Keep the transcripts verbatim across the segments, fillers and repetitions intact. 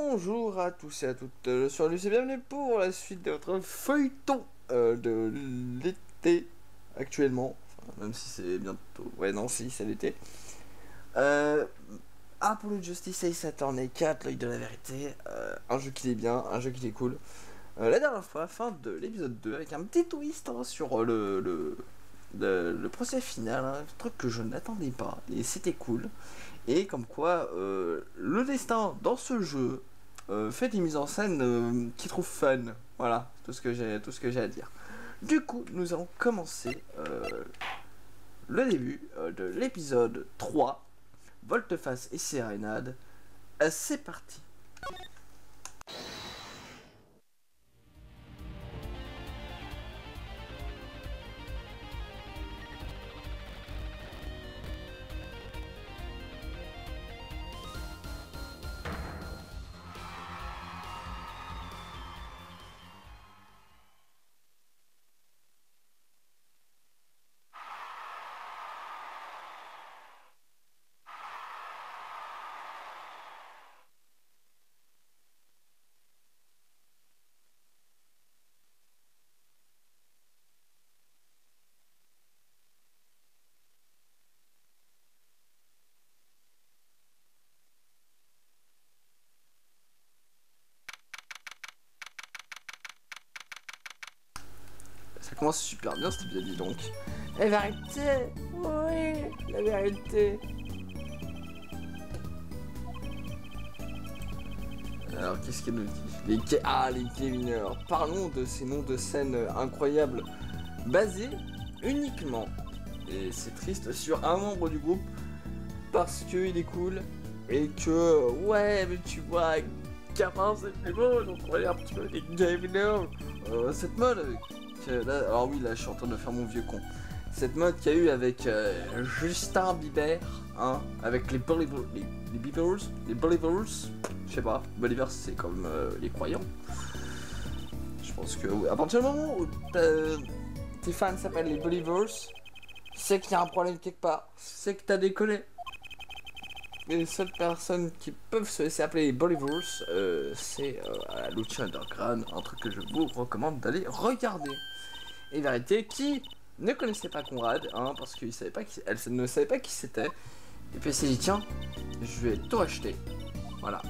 Bonjour à tous et à toutes, je suis Lucie et bienvenue pour la suite de votre feuilleton euh, de l'été actuellement, enfin, même si c'est bientôt, ouais non si c'est l'été. Euh, Apollo Justice Ace Attorney quatre, l'œil de la vérité, euh, un jeu qui est bien, un jeu qui est cool. Euh, la dernière fois, fin de l'épisode deux, avec un petit twist hein, sur le, le, le, le procès final, hein, un truc que je n'attendais pas, et c'était cool. Et comme quoi, euh, le destin dans ce jeu euh, fait des mises en scène euh, qui trouvent fun. Voilà, tout ce que j'ai, tout ce que j'ai à dire. Du coup, nous allons commencer euh, le début euh, de l'épisode trois, Volte-Face et Sérénade. Euh, c'est parti. Ça commence super bien cet épisode, dis donc. La vérité, oui, la vérité. Alors, qu'est-ce qu'elle nous dit les Ke- Ah, les Keviners. Parlons de ces noms de scène incroyables, basés uniquement, et c'est triste, sur un membre du groupe, parce qu'il est cool, et que, ouais, mais tu vois, gamin, c'est plus beau, donc on va aller un petit peu les Keviners. Euh, cette mode, que, là, alors oui, là, je suis en train de faire mon vieux con. Cette mode qu'il y a eu avec euh, Justin Bieber, hein, avec les Believers, les, les Believers, les Believers, je sais pas, Believers c'est comme euh, les croyants. Je pense que oui. À partir du moment où tes fans s'appellent les Believers, c'est qu'il y a un problème quelque part, c'est que t'as déconné. Les seules personnes qui peuvent se laisser appeler les Believers, euh, c'est euh, la Lucha Underground, un truc que je vous recommande d'aller regarder. Et vérité, qui ne connaissait pas Conrad, hein, parce qu'elle ne savait pas qui c'était. Et puis elle s'est dit, tiens, je vais tout acheter. Voilà.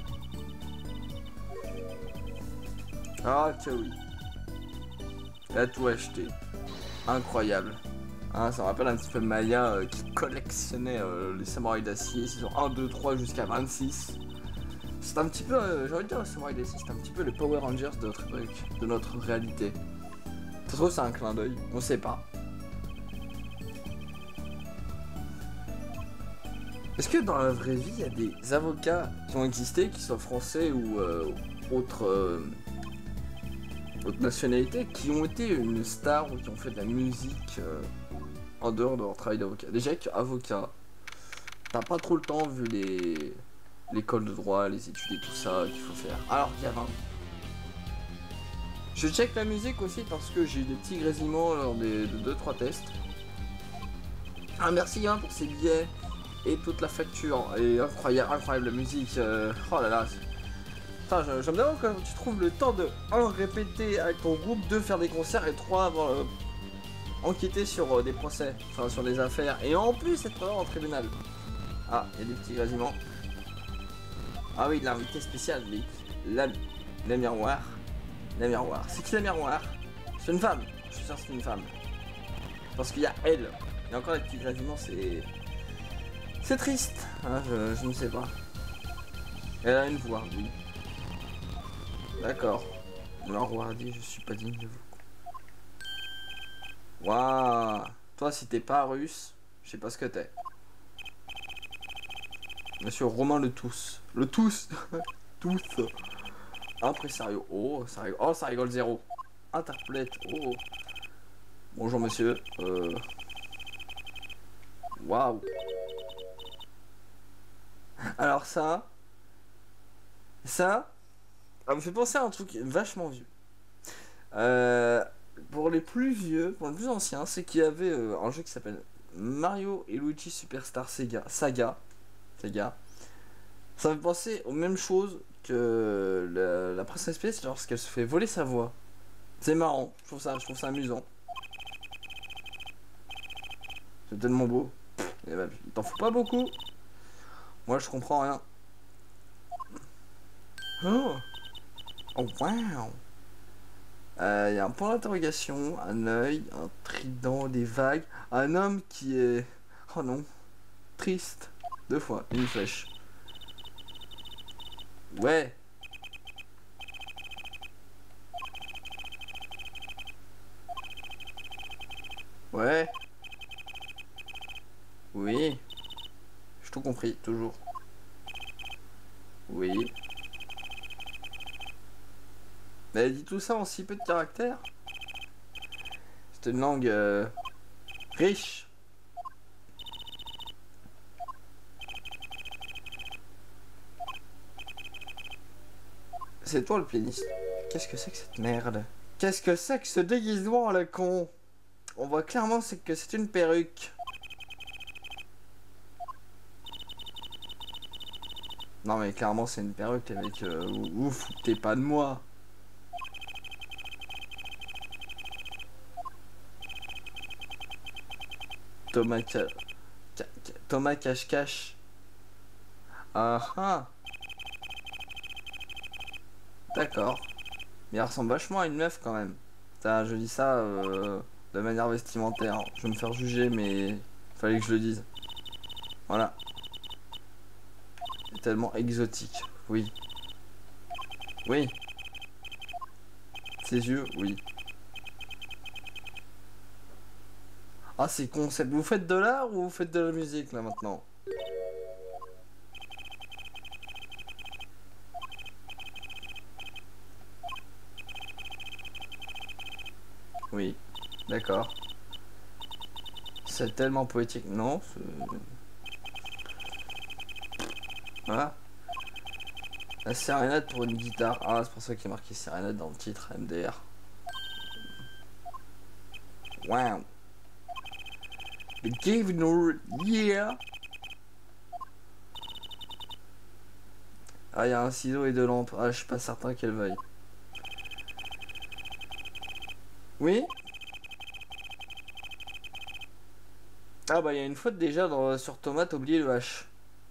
Ah, tiens oui. Elle a tout acheté. Incroyable. Hein, ça me rappelle un petit peu Maya euh, qui collectionnait euh, les samouraïs d'acier, saison un, deux, trois jusqu'à vingt-six. C'est un petit peu, euh, j'ai envie de dire, les samouraïs d'acier, c'est un petit peu les Power Rangers de notre époque, de notre réalité. Ça se trouve, c'est un clin d'œil, on sait pas. Est-ce que dans la vraie vie, il y a des avocats qui ont existé, qui soient français ou euh, autres, euh, autres nationalités, qui ont été une star ou qui ont fait de la musique euh, en dehors de leur travail d'avocat? Déjà qu'avocat, t'as pas trop le temps vu les l'école de droit, les études et tout ça qu'il faut faire. Alors qu'il y a vingt. Je check la musique aussi parce que j'ai eu des petits grésillements lors des deux trois tests. Ah merci hein, pour ces billets et toute la facture. Et incroyable, incroyable la musique. Euh, oh là là. Enfin, j'aime bien quand tu trouves le temps de un répéter avec ton groupe, deux faire des concerts et trois avoir euh, enquêter sur euh, des procès, enfin sur des affaires. Et en plus être en tribunal. Ah, il y a des petits grésillements. Ah oui, l'invité spécial, oui. La, la miroir. La miroir. C'est qui la miroir? C'est une femme. Je suis sûr que c'est une femme. Parce qu'il y a elle. Il y a encore des petits grésillements, c'est... C'est triste. Hein, je, je ne sais pas. Elle a une voix, oui. D'accord. Alors, Wardy, je suis pas digne de vous. Waouh. Toi, si t'es pas russe, je sais pas ce que t'es. Monsieur Romain Le Tous. Le Tous. Tous. Impresario. Oh, ça rigole. Oh, ça rigole zéro. Interprète. Oh. Bonjour monsieur. Euh... Waouh. Alors ça. Ça. Ça me fait penser à un truc vachement vieux. Euh, pour les plus vieux, pour les plus anciens, c'est qu'il y avait euh, un jeu qui s'appelle Mario et Luigi Superstar Sega. Saga. Sega. Ça me fait penser aux mêmes choses que la, la princesse Peach, lorsqu'elle se fait voler sa voix, c'est marrant, je trouve ça, je trouve ça amusant. C'est tellement beau. Et bah, il t'en faut pas beaucoup. Moi je comprends rien. Oh, oh wow. Il euh, y a un point d'interrogation, un œil, un trident, des vagues, un homme qui est... Oh non, triste. Deux fois, une flèche. Ouais. Ouais. Oui. J'ai tout compris, toujours. Oui. Mais elle dit tout ça en si peu de caractères. C'est une langue euh, riche. C'est toi le pianiste. Qu'est-ce que c'est que cette merde? Qu'est-ce que c'est que ce déguisement, le con? On voit clairement c'est que c'est une perruque. Non mais clairement c'est une perruque avec... Euh, ouf, t'es pas de moi. Thomas Ca... Ca... Thomas Cache-Cache. Ah ah. D'accord. Mais elle ressemble vachement à une meuf quand même. Putain, je dis ça euh, de manière vestimentaire. Je vais me faire juger mais... Fallait que je le dise. Voilà. C'est tellement exotique. Oui. Oui. Ses yeux, oui. Ah, c'est concept. Vous faites de l'art ou vous faites de la musique là maintenant? Oui. D'accord. C'est tellement poétique. Non. Voilà. La sérénade pour une guitare. Ah, c'est pour ça qu'il est marqué sérénade dans le titre M D R. Wow. The Governor, yeah. Ah, il y a un ciseau et deux lampes. Ah, je suis pas certain qu'elle veuille. Oui. Ah bah il y a une faute déjà dans, sur Thomas, t'as oublié le H.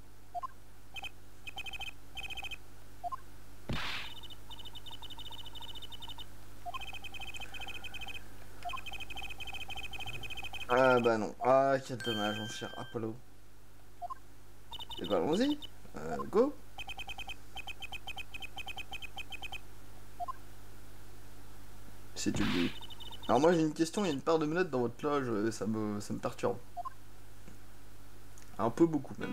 Ah bah non. Ah quel dommage mon cher Apollo. Et bah allons-y. Euh, go. Si tu le dis. Alors moi j'ai une question, il y a une paire de menottes dans votre loge, ça me, ça me perturbe. Un peu beaucoup même.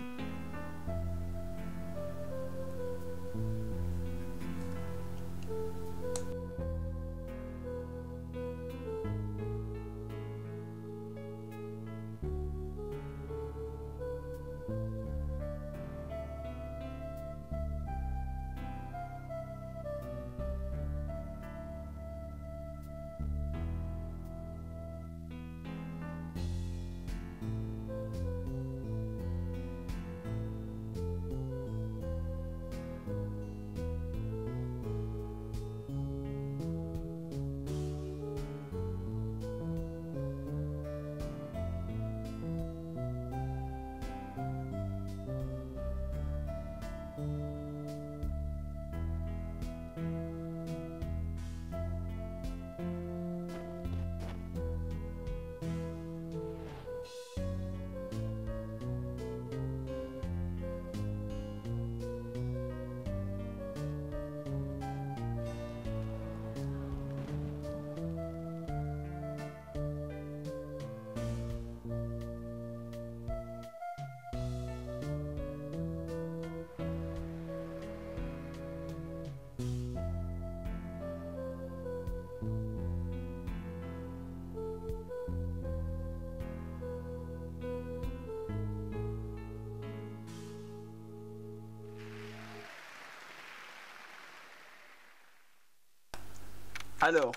Alors,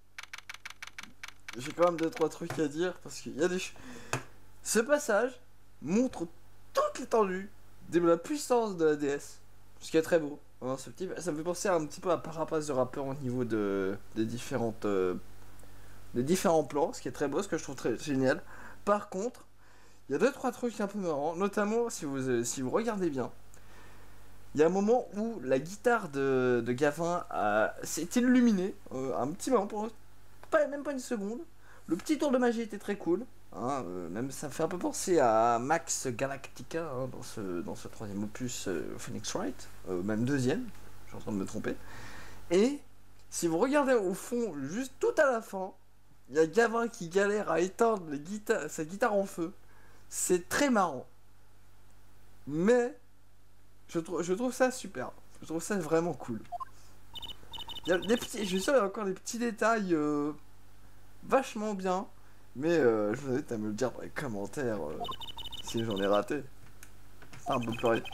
j'ai quand même deux trois trucs à dire parce qu'il y a des... Ce passage montre toute l'étendue de la puissance de la D S Ce qui est très beau. Hein, ce petit, ça me fait penser un petit peu à Parapace de rappeur au niveau de, des différentes, euh, des différents plans, ce qui est très beau, ce que je trouve très génial. Par contre, il y a deux trois trucs un peu marrants, notamment si vous, euh, si vous regardez bien. Il y a un moment où la guitare de, de Gavin a- s'est illuminée, euh, un petit moment, pour pas, même pas une seconde. Le petit tour de magie était très cool. Hein, euh, même ça fait un peu penser à Max Galactica hein, dans, ce, dans ce troisième opus euh, Phoenix Wright, euh, même deuxième, je suis en train de me tromper. Et si vous regardez au fond, juste tout à la fin, il y a Gavin qui galère à éteindre les guitares, sa guitare en feu. C'est très marrant. Mais je, trou- je trouve ça super. Je trouve ça vraiment cool. Il y a des petits, je suis sûr qu'il y a encore des petits détails euh, vachement bien. Mais euh, je vous invite à me le dire dans les commentaires euh, si j'en ai raté. Ah, un peu pleurer.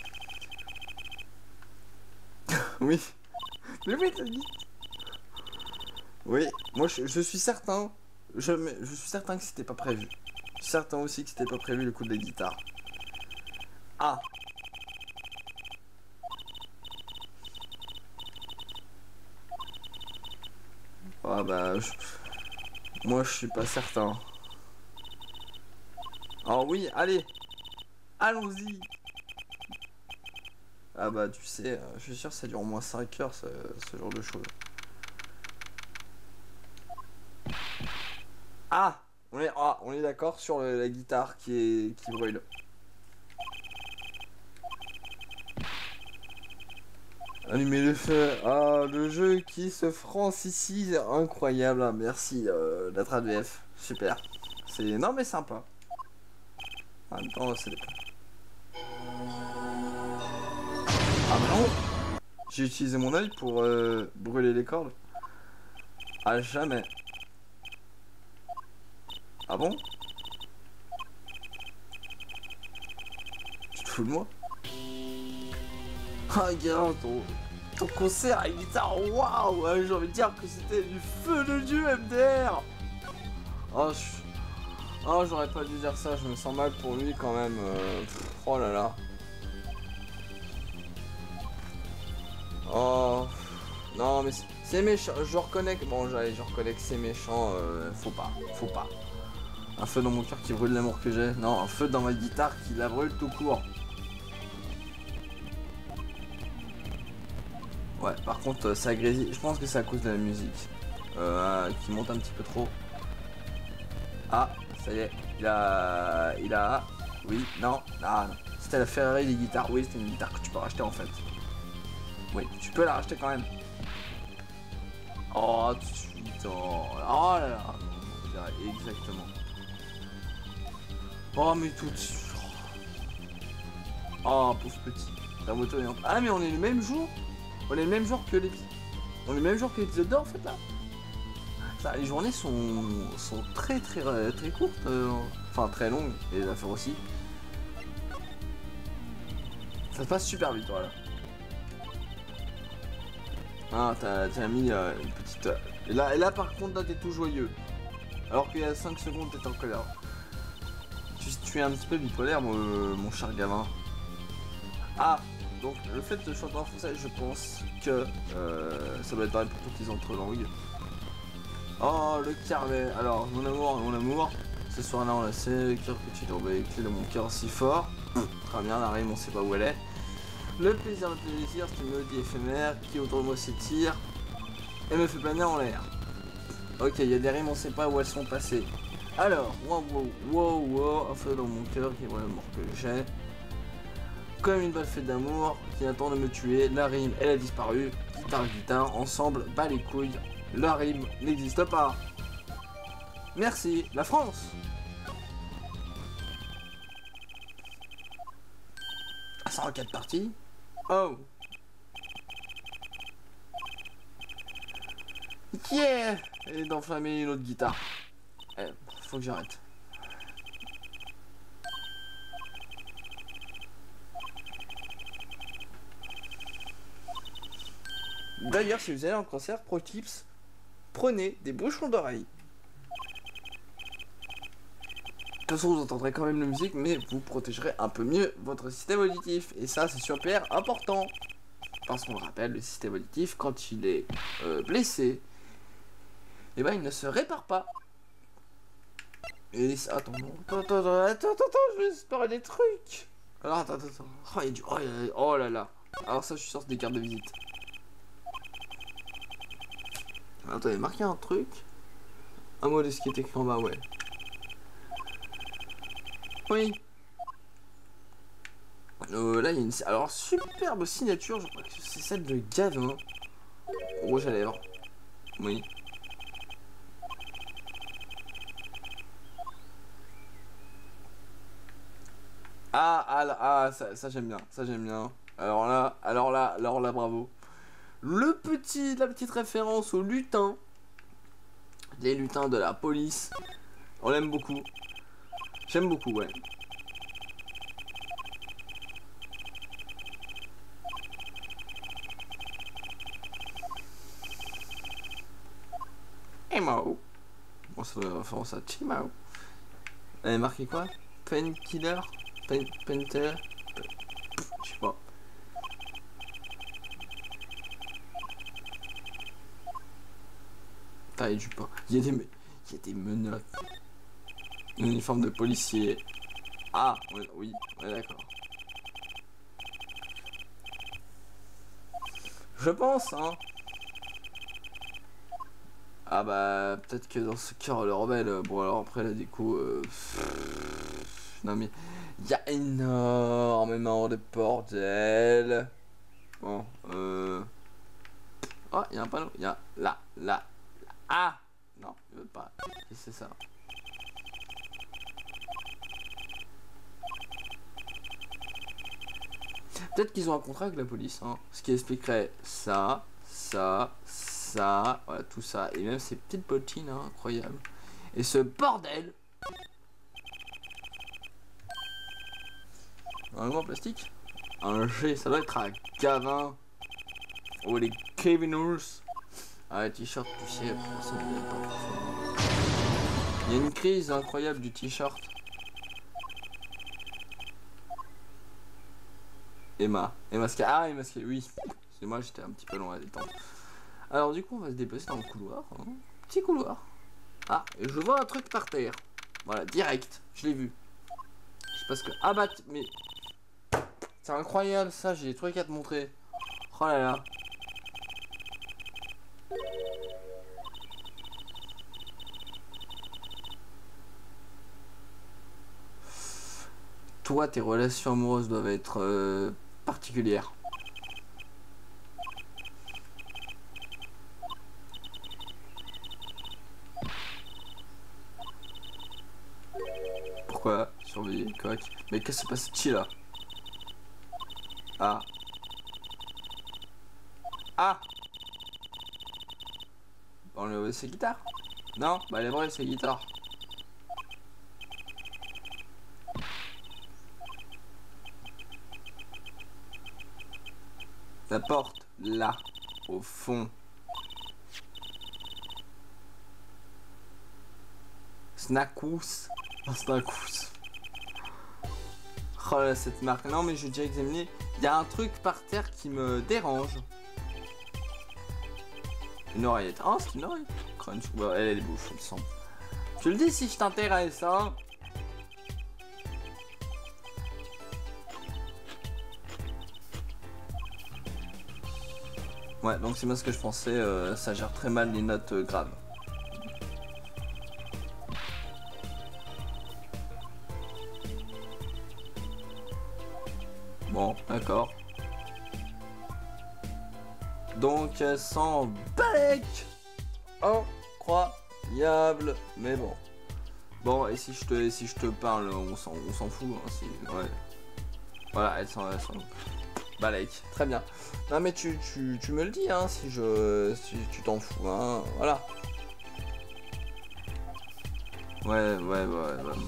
Oui. Mais oui, t'as dit. Oui, moi je, je suis certain. Je, mais je suis certain que c'était pas prévu. Je suis certain aussi que c'était pas prévu le coup de la guitare. Ah. Ah bah. je- Moi je suis pas certain. Ah oui, allez. Allons-y. Ah bah tu sais, euh, je suis sûr que ça dure au moins cinq heures ce, ce genre de choses. Ah on est, ah, on est d'accord sur le- la guitare qui, est, qui brûle. Allumer le feu. Ah, le jeu qui se France ici, incroyable. Ah, merci euh, la trad V F, super. C'est non mais sympa. En même temps, c'est. Ah bah non. J'ai utilisé mon œil pour euh, brûler les cordes. À jamais. Ah bon? Tu te fous de moi? Ah regarde ton, ton concert à guitare, waouh! Ouais, j'ai envie de dire que c'était du feu de Dieu M D R! Oh, je... oh j'aurais pas dû dire ça, je me sens mal pour lui quand même. euh, pff, Oh là là. Oh. Non mais c'est- c'est méchant, je reconnais que... Bon j'allais, je reconnais que c'est méchant, euh, faut pas, faut pas. Un feu dans mon cœur qui brûle l'amour que j'ai. Non, un feu dans ma guitare qui la brûle tout court. Ouais, par contre, euh, ça grésille. Je pense que c'est à cause de la musique. Euh, qui monte un petit peu trop. Ah, ça y est. Il a... Il a... Oui, non. Ah, non. C'était la Ferrari des guitares. Oui, c'était une guitare que tu peux racheter en fait. Oui, tu peux la racheter quand même. Oh, tout de suite. Oh, oh là là. On dirait exactement. Oh, mais tout de suite. Oh, pauvre petit. La moto est en... Ah, mais on est le même jour. On est le même jour que l'épisode. On est le même jour que l'épisode deux en fait là. Ça, les journées sont, sont très très très courtes. euh, Enfin très longues. Et les affaires aussi. Ça se passe super vite voilà. Ah, t'as mis euh, une petite... euh, Et là, et là par contre là t'es tout joyeux. Alors qu'il y a cinq secondes t'étais en colère. Tu, tu es un petit peu bipolaire mon, mon cher gamin. Ah, donc le fait de chanter en français, je pense que euh, ça doit être pareil pour toutes les autres langues. Oh, le carnet. Alors, mon amour, mon amour, ce soir-là on l'a sait, le cœur que tu tombes avec les clés de mon cœur si fort. Très bien, la rime, on sait pas où elle est. Le plaisir, le plaisir, c'est une mélodie éphémère qui autour de moi s'étire et me fait planer en l'air. Ok, il y a des rimes, on sait pas où elles sont passées. Alors, wow, wow, wow, wow, un feu dans mon cœur qui est vraiment l'amour que j'ai. Comme une balle faite d'amour qui attend de me tuer, la rime elle a disparu. Guitare, guitare, ensemble, bas les couilles, la rime n'existe pas. Merci, la France. Ah, ça en quatre parties. Oh. Yeah. Et d'enflammer une autre guitare. Eh, faut que j'arrête. D'ailleurs, si vous allez en concert, pro tips, prenez des bouchons d'oreilles. De toute façon, vous entendrez quand même la musique, mais vous protégerez un peu mieux votre système auditif. Et ça, c'est super important. parce qu'on le rappelle, le système auditif, quand il est euh, blessé, et ben il ne se répare pas. Et ça, attends, non, attends, attends, attends, attends, attends, je vais espérer des trucs. Alors, attends, attends, attends. Oh, il y a du... oh, il y a... oh là là. Alors ça, je suis sorti des cartes de visite. Attends, il y a marqué un truc. Un mot de ce qui est écrit en bas, ouais. Oui. Euh, là, il y a une... Alors, superbe signature, je crois que c'est celle de Gavin. Rouge à lèvres. Oui. Ah, ah, là, ah, ça, ça j'aime bien, ça j'aime bien. Alors là, alors là, alors là, bravo. Le petit, la petite référence aux lutins. Les lutins de la police. On l'aime beaucoup. J'aime beaucoup, ouais. Emo. Bon, ça doit référence à Chimao. Elle est marqué quoi? Painkiller? Pain, Painter? Je sais pas. Taille du pain. Il y a des, il y a des menottes. Un uniforme de policier. Ah, ouais, oui, ouais, d'accord. Je pense, hein. Ah bah, peut-être que dans ce cœur le rebelle. Bon, alors après la déco. Euh... Non mais, il y a énormément de bordel. Bon, euh... oh, il y a un panneau. Il y a là, là, là. Ah non, il veut pas. C'est ça. Peut-être qu'ils ont un contrat avec la police, hein. Ce qui expliquerait ça, ça, ça, voilà, tout ça. Et même ces petites bottines, hein, incroyables. Et ce bordel. Un gros plastique. Un G, ça doit être un Gavin. Oh, les Keviners. Ah, les t-shirts, tu sais, ça ne pas forcément. Il y a une crise incroyable du t-shirt. Emma. Emma Sky. Ah, Emma Sky, oui. C'est moi, j'étais un petit peu long à détendre. Alors, du coup, on va se déplacer dans le couloir. Hein. Petit couloir. Ah, et je vois un truc par terre. Voilà, direct. Je l'ai vu. Je sais pas ce que. Ah, bah, mais. C'est incroyable ça, j'ai des trucs à te montrer. Oh là là. Toi, tes relations amoureuses doivent être euh, particulières. Pourquoi surveiller correct? Mais qu'est-ce qui se passe ici là? Ah. Ah. On lui a volé ses guitares? Non? Bah elle a volé ses guitares. La porte, là, au fond. Snackous. Oh, Snackous. Oh là, cette marque. Non, mais je vais déjà examiner. Il y a un truc par terre qui me dérange. Une oreillette. Oh, c'est une oreillette. Crunch. Ouais, elle, elle est bouffe, il me semble. Je le dis si je t'intéresse, hein. Ouais, donc c'est bien ce que je pensais. Euh, ça gère très mal les notes euh, graves. Bon, d'accord. Donc elle s'en balèque. Incroyable. Mais bon. Bon, et si je te, si je te parle, on s'en fout. Hein, si, ouais. Voilà, elle s'en balèque. Très bien. Non mais tu, tu, tu me le dis, hein, si je, si tu t'en fous, hein. Voilà. Ouais, ouais, ouais. Ouais,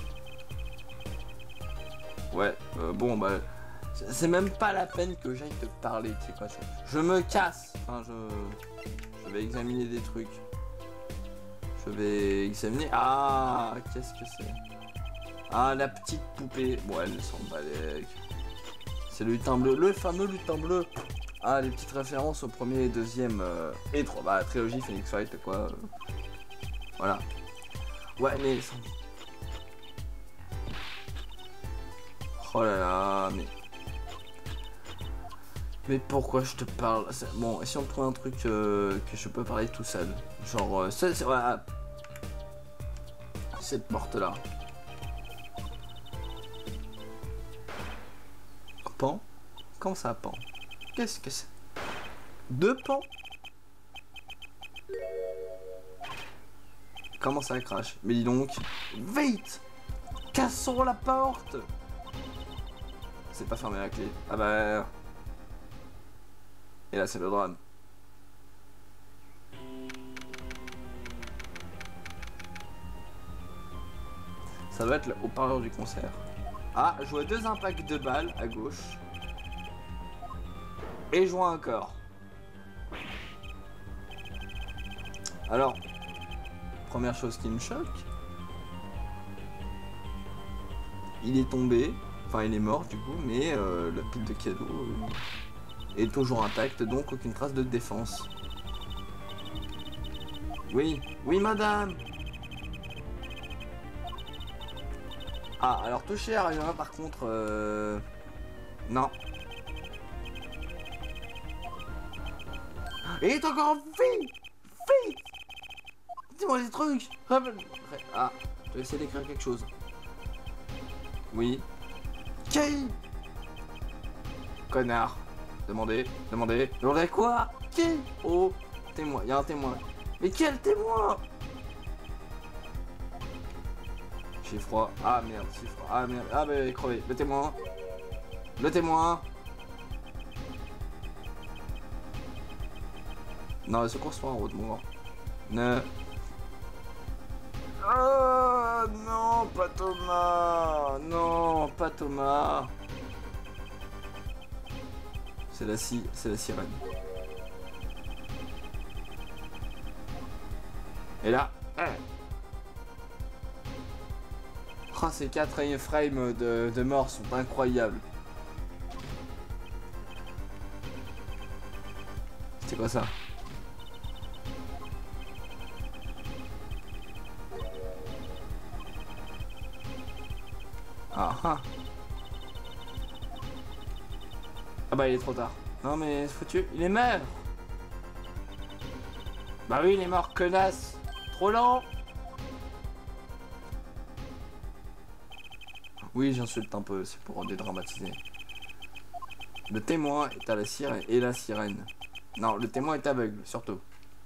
ouais euh, bon, bah... C'est même pas la peine que j'aille te parler, tu sais quoi. Je, je me casse. Enfin, je... Je vais examiner des trucs. Je vais examiner... Ah, qu'est-ce que c'est? Ah, la petite poupée. Bon, elle s'en balèque. C'est le lutin bleu. Le fameux lutin bleu. Ah, les petites références au premier et deuxième euh, et trois. Bah, trilogie Phoenix Wright, quoi. euh, Voilà. Ouais, mais... Oh là là, mais... Mais pourquoi je te parle? Bon, et si on trouve un truc euh, que je peux parler tout seul? Genre, euh, c'est... Voilà. Cette porte-là. Pan? Comment ça, pan? Qu'est-ce que c'est? Deux pans? Comment ça crache? Mais dis donc... Vite! Cassons la porte! C'est pas fermé la clé. Ah bah... Et là, c'est le drame. Ça doit être le haut-parleur du concert. Ah, je vois deux impacts de balles à gauche. Et je vois un corps. Alors, première chose qui me choque. Il est tombé. Enfin, il est mort du coup, mais euh, la pile de cadeaux euh, est toujours intacte, donc aucune trace de défense. Oui, oui madame. Ah, alors toucher à rien, par contre, euh... non. Il est encore vite, vite. Dis-moi des trucs. Ah, je vais essayer d'écrire quelque chose. Oui. Qui? Connard. Demandez, demandez, demandez quoi? Qui? Oh, témoin, il y a un témoin. Mais quel témoin? J'ai froid. Ah merde, j'ai froid. Ah merde. Ah bah il est crevé. Le témoin. Le témoin. Non, le secours soit en haut de moi. Ne. Oh non, pas Thomas. Non, pas Thomas. C'est la si, c'est la sirène. Et là, eh. Oh, ces quatre frames de, de mort sont incroyables. C'est quoi ça? Ah ah. Ah bah il est trop tard. Non mais foutu, il est mort. Bah oui il est mort, connasse. Trop lent. Oui j'insulte un peu, c'est pour dédramatiser. Le témoin est à la sirène et la sirène. Non, le témoin est aveugle, surtout.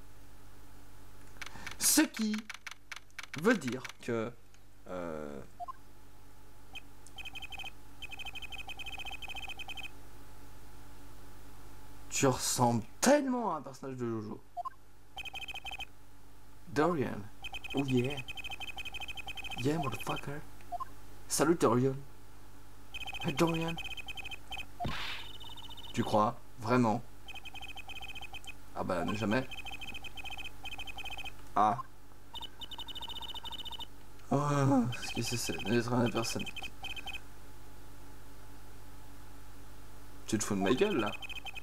Ce qui veut dire que... Euh... Tu ressembles tellement à un personnage de Jojo. Dorian. Oh yeah. Yeah, motherfucker. Salut Dorian. Hey Dorian. Tu crois? Vraiment? Ah bah ne jamais. Ah. Oh, ce que c'est d'être une personne. Tu te fous de ma gueule là?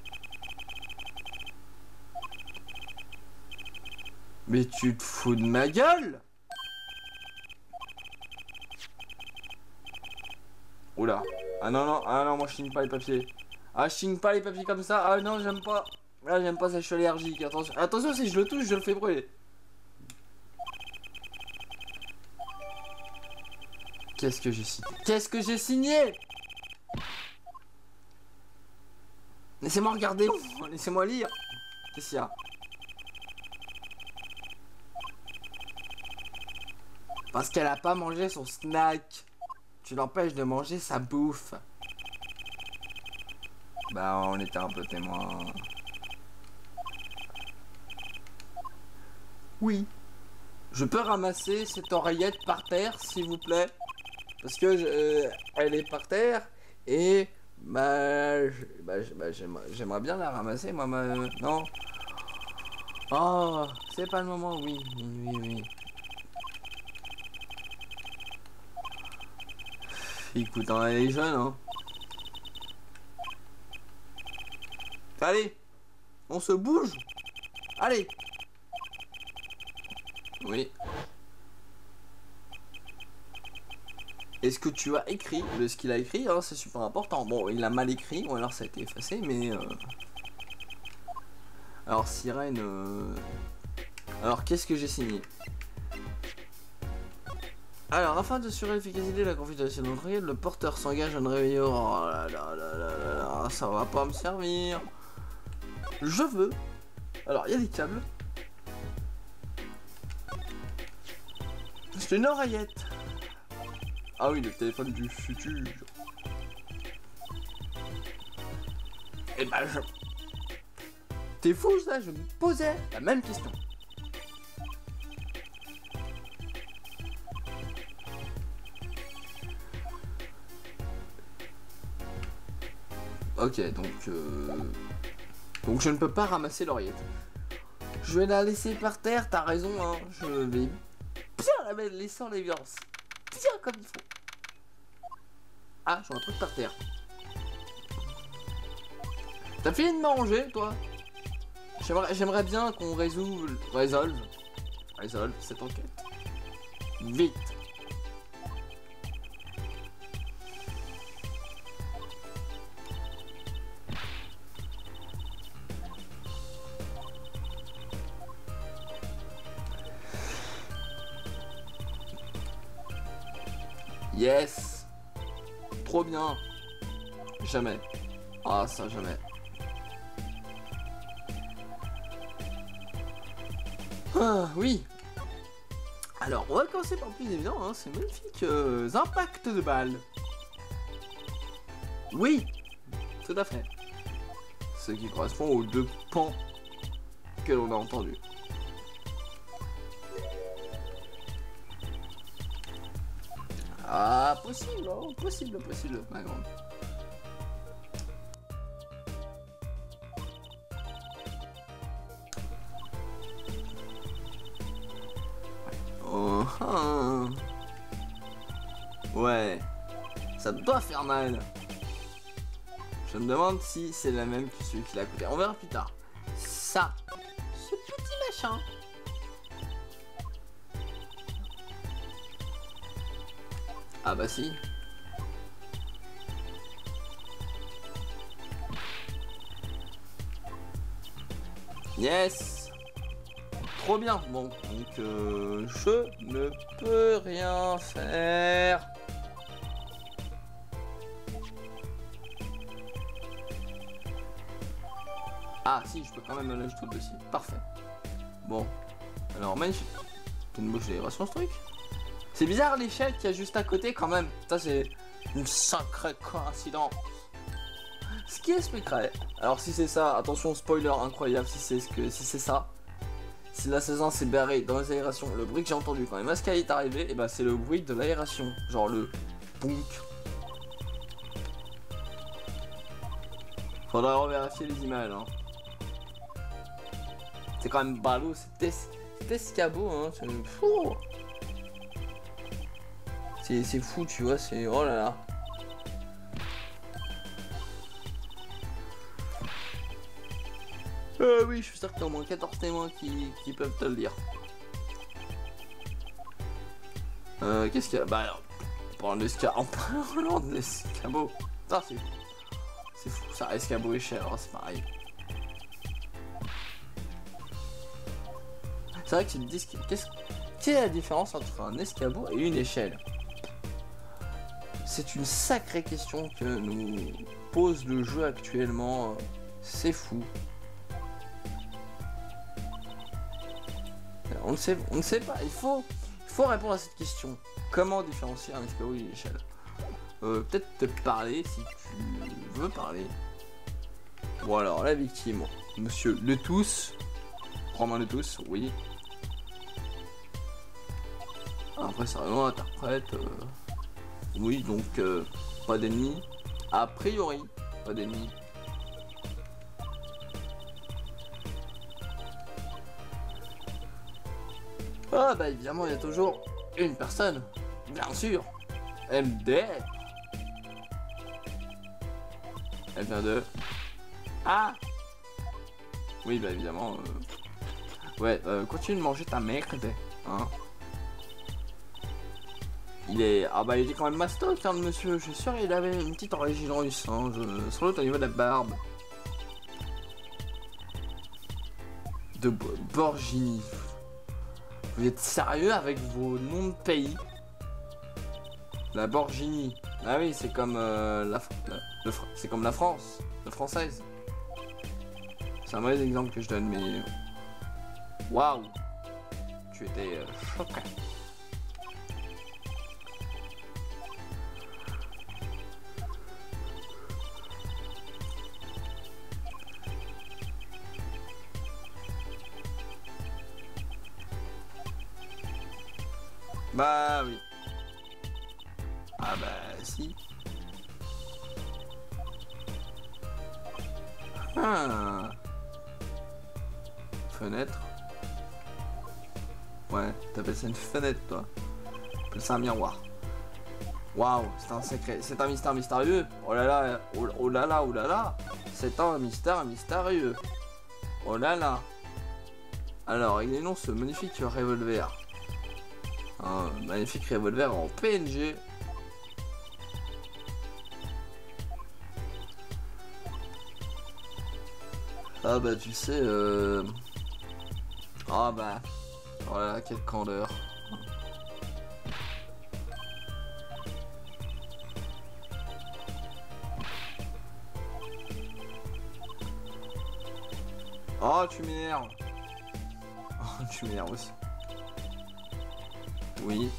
Mais tu te fous de ma gueule? Oula. Ah non, non, ah non, moi je signe pas les papiers. Ah, je signe pas les papiers comme ça. Ah non, j'aime pas. Ah, j'aime pas ça, je suis allergique. Attention, attention, si je le touche, je le fais brûler. Qu'est-ce que j'ai signé? Qu'est-ce que j'ai signé? Laissez-moi regarder. Laissez-moi lire. Qu'est-ce qu'il y a? Parce qu'elle a pas mangé son snack. Tu l'empêches de manger sa bouffe. Bah on était un peu témoin. Oui. Je peux ramasser cette oreillette par terre s'il vous plaît? Parce que je, euh, elle est par terre et bah, je, bah, bah j'aimerais bien la ramasser moi. Ma, non. Oh, c'est pas le moment. Oui, oui, oui, oui. Écoute, hein, elle est jeune, hein. Allez, on se bouge. Allez. Oui. Est-ce que tu as écrit de ce qu'il a écrit, hein, c'est super important. Bon, il a mal écrit, ou alors ça a été effacé, mais... Euh... Alors, sirène... Euh... Alors, qu'est-ce que j'ai signé? Alors, afin d'assurer l'efficacité de la configuration de notre le porteur s'engage à ne réveiller... Oh là là là là là là, ça va pas me servir. Je veux... Alors, il y a des câbles. C'est une oreillette. Ah oui, le téléphone du futur. Et bah je... T'es fou ça, je me posais la même question. Ok, donc... Euh... Donc je ne peux pas ramasser l'oreillette. Je vais la laisser par terre, t'as raison, hein. Je vais bien la mettre, laissant l'évidence. Bien comme il faut. Ah, j'ai un truc par terre. T'as fini de manger, toi? J'aimerais bien qu'on résolve, résolve, résolve cette enquête. Vite. Yes. Trop bien. Jamais. Ah, ça, jamais. Ah, oui. Alors, on va commencer par le plus évident, hein, ces magnifiques euh, impacts de balles. Oui, tout à fait. Ce qui correspond aux deux pans que l'on a entendus. Ah, possible, hein, possible, possible, ma grande. Oh, hein. Ouais, ça doit faire mal. Je me demande si c'est la même que celui qui l'a coûté. On verra plus tard. Ça, ce petit machin. Ah bah si. Yes. Trop bien. Bon, donc euh, je ne peux rien faire. Ah si, je peux quand même l'ajouter tout dessus. Parfait. Bon. Alors magnifique. T'as une bouche d'aération ce truc? C'est bizarre l'échelle qu'il y a juste à côté quand même. Ça c'est une sacrée coïncidence. Ce qui expliquerait. Alors si c'est ça, attention spoiler incroyable si c'est ce que si c'est ça. Si l'assassin s'est barré dans les aérations, le bruit que j'ai entendu quand les masques est arrivé, et bah c'est le bruit de l'aération. Genre le bonk. Faudra revérifier les images hein. C'est quand même ballot, cet es escabeau hein. C'est fou. C'est fou, tu vois, c'est... Oh là là. Euh, oui, je suis sûr qu'il y a au moins quatorze témoins qui, qui peuvent te le dire. Euh, qu'est-ce qu'il y a? Bah alors, en parlant d'escabeau... En parlant d'escabeau... Ah, c'est fou. C'est fou, ça, escabeau échelle, alors c'est pareil. C'est vrai que c'est une disque... Qu'est-ce... Quelle est la différence entre un escabeau et une échelle? C'est une sacrée question que nous pose le jeu actuellement. C'est fou. On ne sait, on ne sait pas. Il faut, il faut répondre à cette question. Comment différencier un escabeau et une échelle? euh, Peut-être te parler si tu veux parler. Bon alors, la victime, Monsieur Letousse. Romain Letousse, oui. Après, ça vraiment interprète. Euh... Oui, donc euh, pas d'ennemis. A priori, pas d'ennemis. Ah bah évidemment, il y a toujours une personne. Bien sûr. M D. Elle vient de... Ah, Oui, bah évidemment. Euh... Ouais, euh, continue de manger ta merde. Hein. Il est... Ah bah il est quand même mastoc, hein, le monsieur. Je suis sûr qu'il avait une petite origine russe. Hein. Je... Sans doute au niveau de la barbe. De Borgini. Vous êtes sérieux avec vos noms de pays? La Borgini. Ah oui, c'est comme euh, la, la c'est comme la France, la française. C'est un mauvais exemple que je donne, mais waouh, tu étais euh, choqué. Bah oui. Ah bah si. Ah. Fenêtre. Ouais, t'appelles ça une fenêtre toi. T'appelles ça un miroir. Waouh, c'est un secret, c'est un mystère mystérieux. Oh là là, oh, oh là là, oh là là. C'est un mystère mystérieux. Oh là là. Alors, il énonce ce magnifique revolver. Un magnifique revolver en P N G. Ah bah tu sais, euh... ah bah, voilà, quelle candeur. Oh, tu m'énerves. Oh, tu m'énerves aussi. Oui.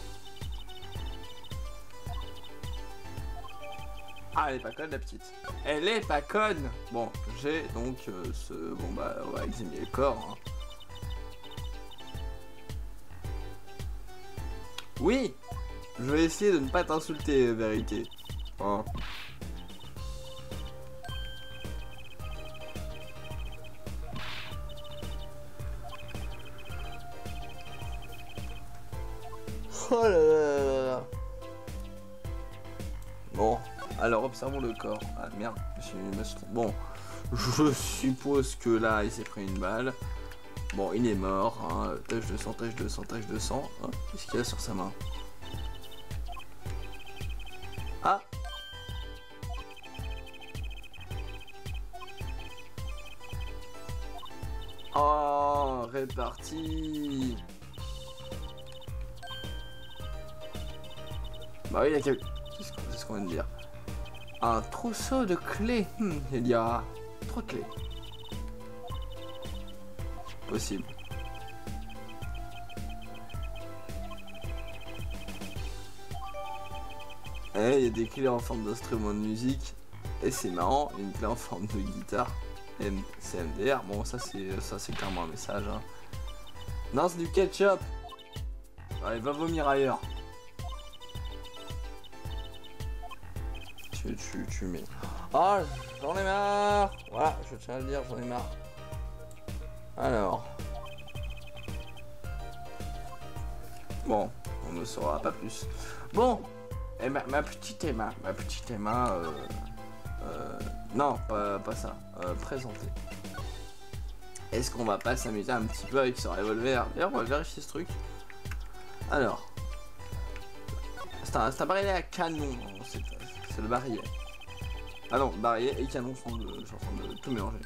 Ah, elle est pas conne la petite. Elle est pas conne. Bon, j'ai donc euh, ce... Bon bah, on va examiner le corps. Hein. Oui. Je vais essayer de ne pas t'insulter, vérité. Hein. Oh là là là. Bon, alors observons le corps. Ah merde, je me suis... Bon, je suppose que là, il s'est pris une balle. Bon, il est mort. Hein. Tache de sang, tache de sang, tache de sang. Hein. Qu'est-ce qu'il y a sur sa main? Ah. Oh, réparti. Bah oui, il y a quelque... C'est ce qu'on vient de dire. Un trousseau de clés. Hmm, il y a trois clés. Possible. Et il y a des clés en forme d'instrument de musique. Et c'est marrant, une clé en forme de guitare. C'est M D R. Bon, ça c'est ça c'est clairement un message. Hein. Non, c'est du ketchup. Allez, va vomir ailleurs. Tu, tu, tu mets. Ah, j'en ai marre. Voilà, je tiens à le dire, j'en ai marre. Alors. Bon, on ne saura pas plus. Bon, et ma, ma petite Emma, ma petite Emma, euh, euh, non, pas, pas ça, euh, présenter. Est-ce qu'on va pas s'amuser un petit peu avec ce revolver? D'ailleurs, on va vérifier ce truc. Alors, c'est un, un barillet à canon, c'est le barillet. Ah non, barillet et canon sont de, je suis en train de tout mélanger.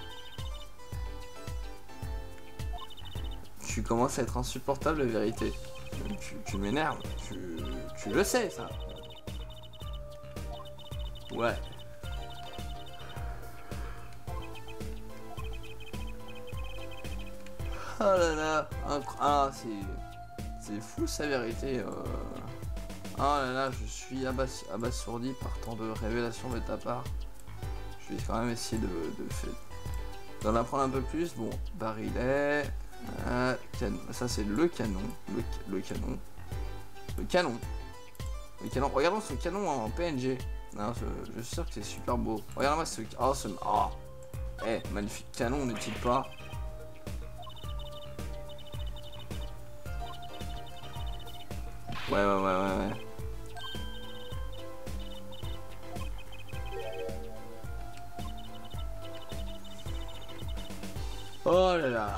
Tu commences à être insupportable, la vérité. Tu, tu, tu m'énerves, tu, tu le sais, ça. Ouais. Oh là là, ah, c'est... C'est fou, sa vérité. Euh... Oh là là, je suis abass abasourdi par tant de révélations de ta part. Je vais quand même essayer de, de faire... d'en apprendre un peu plus. Bon, barillet... Euh, canon. Ça c'est le canon. Le, le canon. Le canon. Le canon. Regardons ce canon en P N G. Non, je, je suis sûr que c'est super beau. Regarde-moi ce... Oh, ce... Oh. Eh, magnifique canon, n'est-il pas? Ouais, ouais, ouais, ouais, ouais. Oh là là.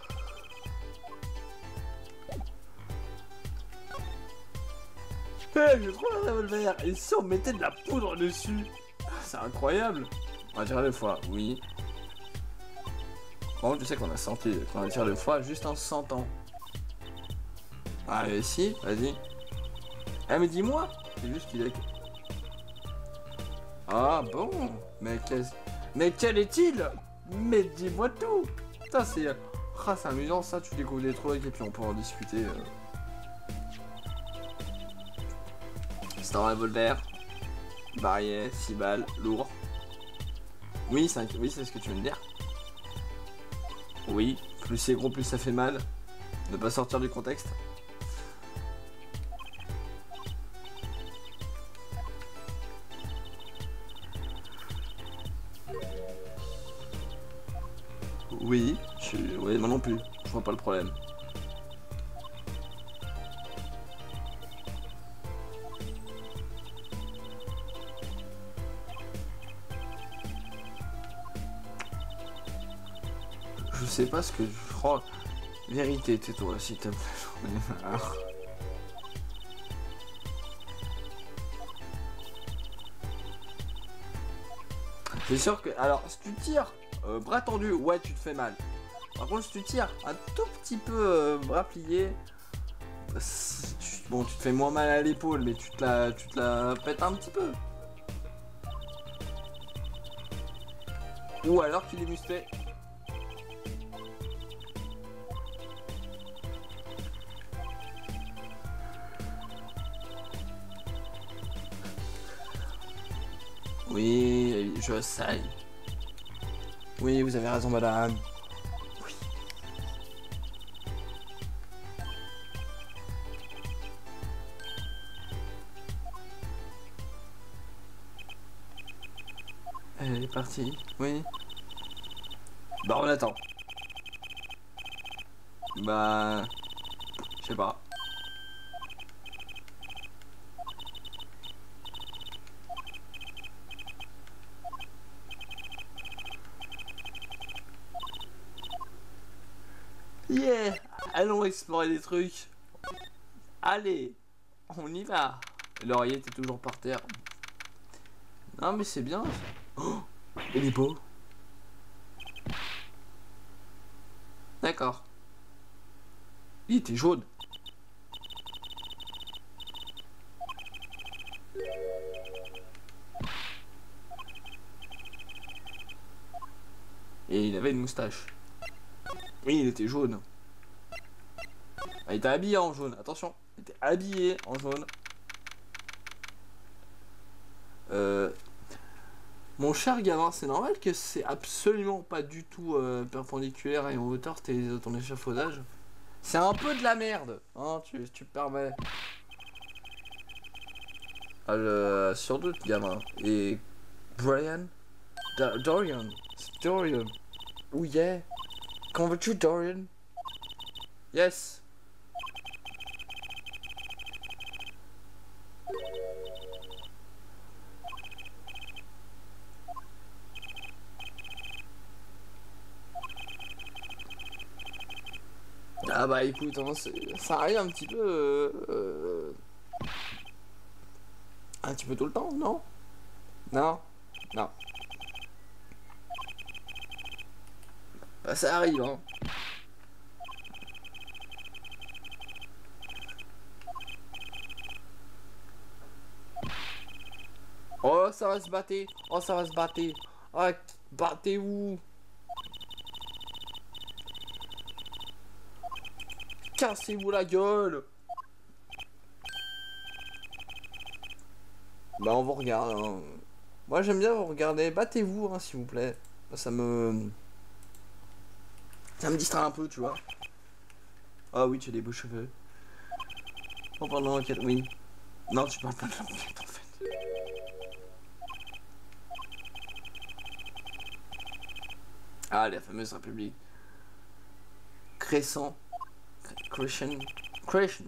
Eh, j'ai trop un revolver. Et si on mettait de la poudre dessus? C'est incroyable. On va tirer deux fois, oui. Bon, tu sais qu'on a senti qu'on va tirer deux fois juste en se sentant. Allez, si, vas-y. Eh, mais dis-moi. C'est juste qu'il est... Ah bon. Mais qu'est-ce... Mais quel est-il? Mais dis-moi tout. Putain, c'est... Ah, c'est amusant ça, tu découvres des trucs et puis on peut en discuter. Euh... C'est un revolver. Barillet, six balles, lourd. Oui, c'est oui, c'est ce que tu veux me dire. Oui, plus c'est gros, plus ça fait mal. Ne pas sortir du contexte. Oui, je... oui, moi non plus. Je vois pas le problème. Je sais pas ce que je crois. Vérité, tais-toi, s'il te plaît. J'en ai marre. C'est sûr que... Alors, si tu tires euh, bras tendu, ouais, tu te fais mal. Par contre, si tu tires un tout petit peu euh, bras plié, si tu, bon, tu te fais moins mal à l'épaule, mais tu te la, tu te la pètes un petit peu. Ou alors qu'il est musclé. Oui, je sais. Oui, vous avez raison, madame. Oui. Elle est partie. Oui. Bah, on attend. Bah... Je sais pas. Yeah! Allons explorer des trucs. Allez! On y va! L'oreiller était toujours par terre. Non mais c'est bien. Oh! Il est beau. D'accord. Il était jaune. Et il avait une moustache. Oui, il était jaune. Ah, il était habillé en jaune, attention. Il était habillé en jaune. Euh... Mon cher gamin, c'est normal que c'est absolument pas du tout euh, perpendiculaire et en hauteur tes, ton échafaudage. C'est un peu de la merde, hein, tu, tu te permets. Ah, le... Sur doute, gamin. Et... Brian? Da Dorian? C'est Dorian. Oh yeah. Comment vas-tu, Dorian? Yes. Ah bah écoute, hein, ça arrive un petit peu... Euh, euh, un petit peu tout le temps, non? Non? Non. Bah ça arrive, hein. Oh, ça va se battre. Oh, ça va se battre. Oh, battez-vous. Cassez-vous la gueule. Bah, on vous regarde. Hein. Moi, j'aime bien vous regarder. Battez-vous, hein, s'il vous plaît. Ça me... Ça me distrait un peu, tu vois. Ah oui, tu as des beaux cheveux. On parle de l'enquête, oui. Non, tu parles pas de l'enquête, en fait. Ah, la fameuse République. Crescent. Christian. Christian.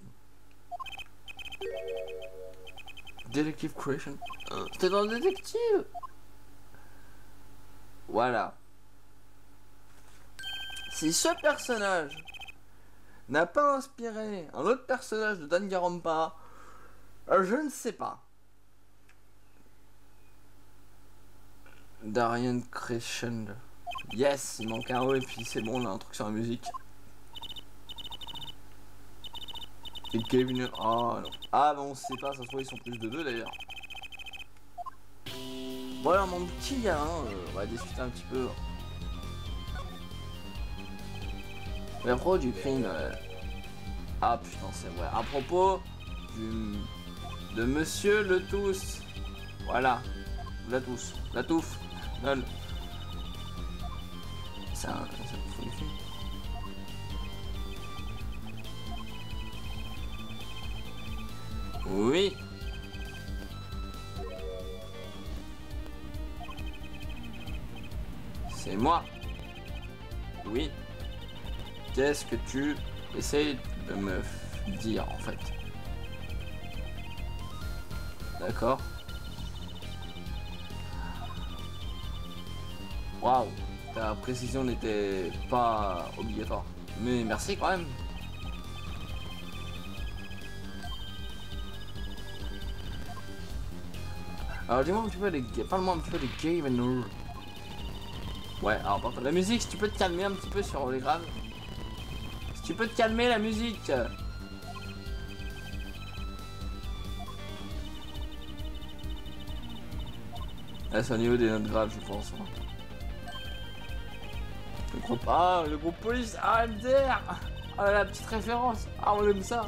Détective Christian. Euh, C'était dans le détective. Voilà. Si ce personnage n'a pas inspiré un autre personnage de Danganronpa, euh, je ne sais pas. Darian Crescendo. Yes, il manque un O et puis c'est bon, on a un truc sur la musique. Et Kevin... Oh non. Ah bah on sait pas, ça se trouve ils sont plus de deux d'ailleurs. Bon alors mon petit gars, hein, euh, on va discuter un petit peu. Mais pro du crime... Euh... Ah putain c'est vrai. À propos du... de Monsieur Le Tous. Voilà. La Tous. La Touffe. Lol. C'est un... C'est un fou du film. Oui. C'est moi. Oui. Qu'est-ce que tu essayes de me dire en fait? D'accord. Waouh. Ta précision n'était pas obligatoire. Mais merci quand même. Alors dis-moi un petit peu les... Parle-moi un petit peu des Game. Ouais, alors par contre la musique, si tu peux te calmer un petit peu sur les graves. Si tu peux te calmer la musique. Ah, c'est au niveau des notes graves je pense. Le groupe... Ah, le groupe police. Ah, M D R. Ah, la petite référence. Ah, on aime ça.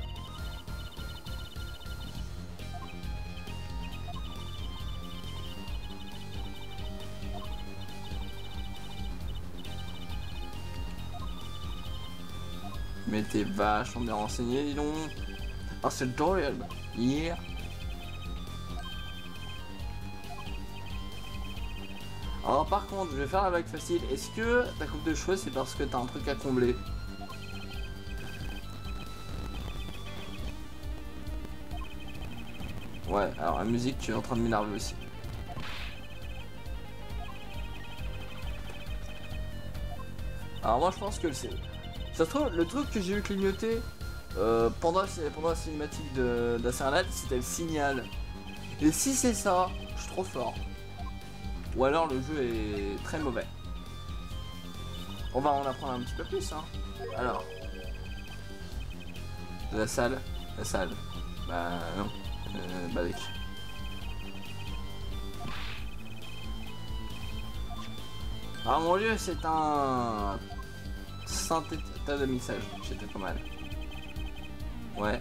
Mais t'es vachement bien renseigné, dis donc. Ah, c'est Doyle. Yeah. Alors par contre, je vais faire la blague facile. Est-ce que ta coupe de cheveux, c'est parce que t'as un truc à combler? Ouais, alors la musique, tu es en train de m'énerver aussi. Alors moi, je pense que c'est... Ça se trouve, le truc que j'ai vu clignoter euh, pendant, pendant la cinématique de, de c'était le signal. Et si c'est ça, je suis trop fort. Ou alors le jeu est très mauvais. On va en apprendre un petit peu plus, hein. Alors. De la salle. La salle. Bah non. Euh, bah avec. Ah mon dieu, c'est un... synthétiseur de mixage. C'était pas mal. Ouais.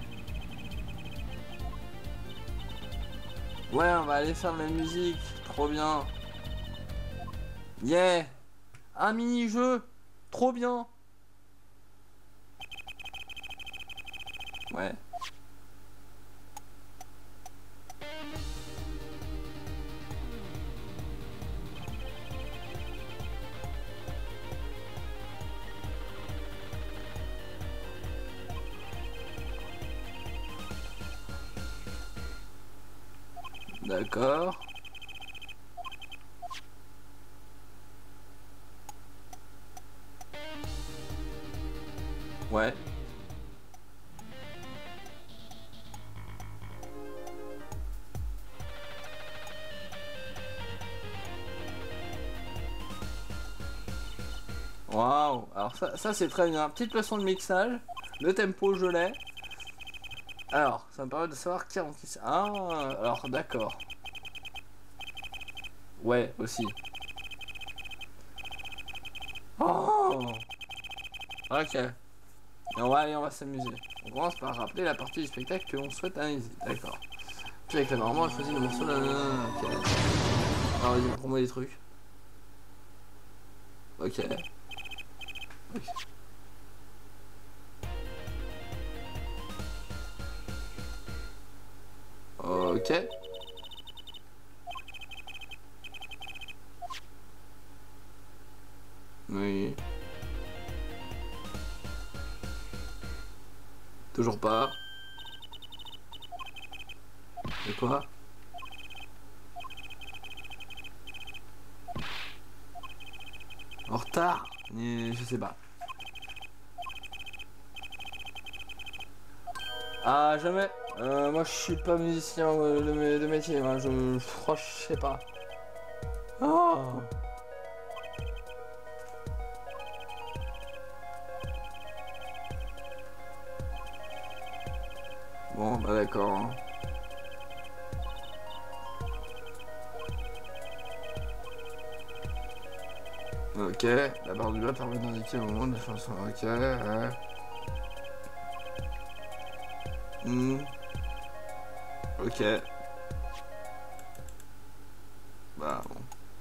Ouais, on va aller faire de la musique. Trop bien. Yeah. Un mini-jeu. Trop bien. Ouais. D'accord. Ouais. Waouh. Alors ça, ça c'est très bien. Petite leçon de mixage. Le tempo, je l'ai. Alors, ça me permet de savoir qui a qui c'est. Ah, alors d'accord. Ouais, aussi. Oh. Ok. Et on va aller, on va s'amuser. On commence par rappeler la partie du spectacle que l'on souhaite analyser. D'accord. Puis avec la normal, on choisit le morceau de... Ok. Alors vas-y, prends-moi des trucs. Ok. Ok. Ok. Oui. Toujours pas. Et quoi? En retard? Je sais pas. Ah, jamais. Euh, moi, je suis pas musicien euh, de, mé- de métier. Moi, je, je crois, je sais pas. Oh. Bon, bah d'accord. Hein. Ok, la barre du bas permet d'indiquer le moment de la chanson. Ok, ouais. Hmm. Ok. Bah bon.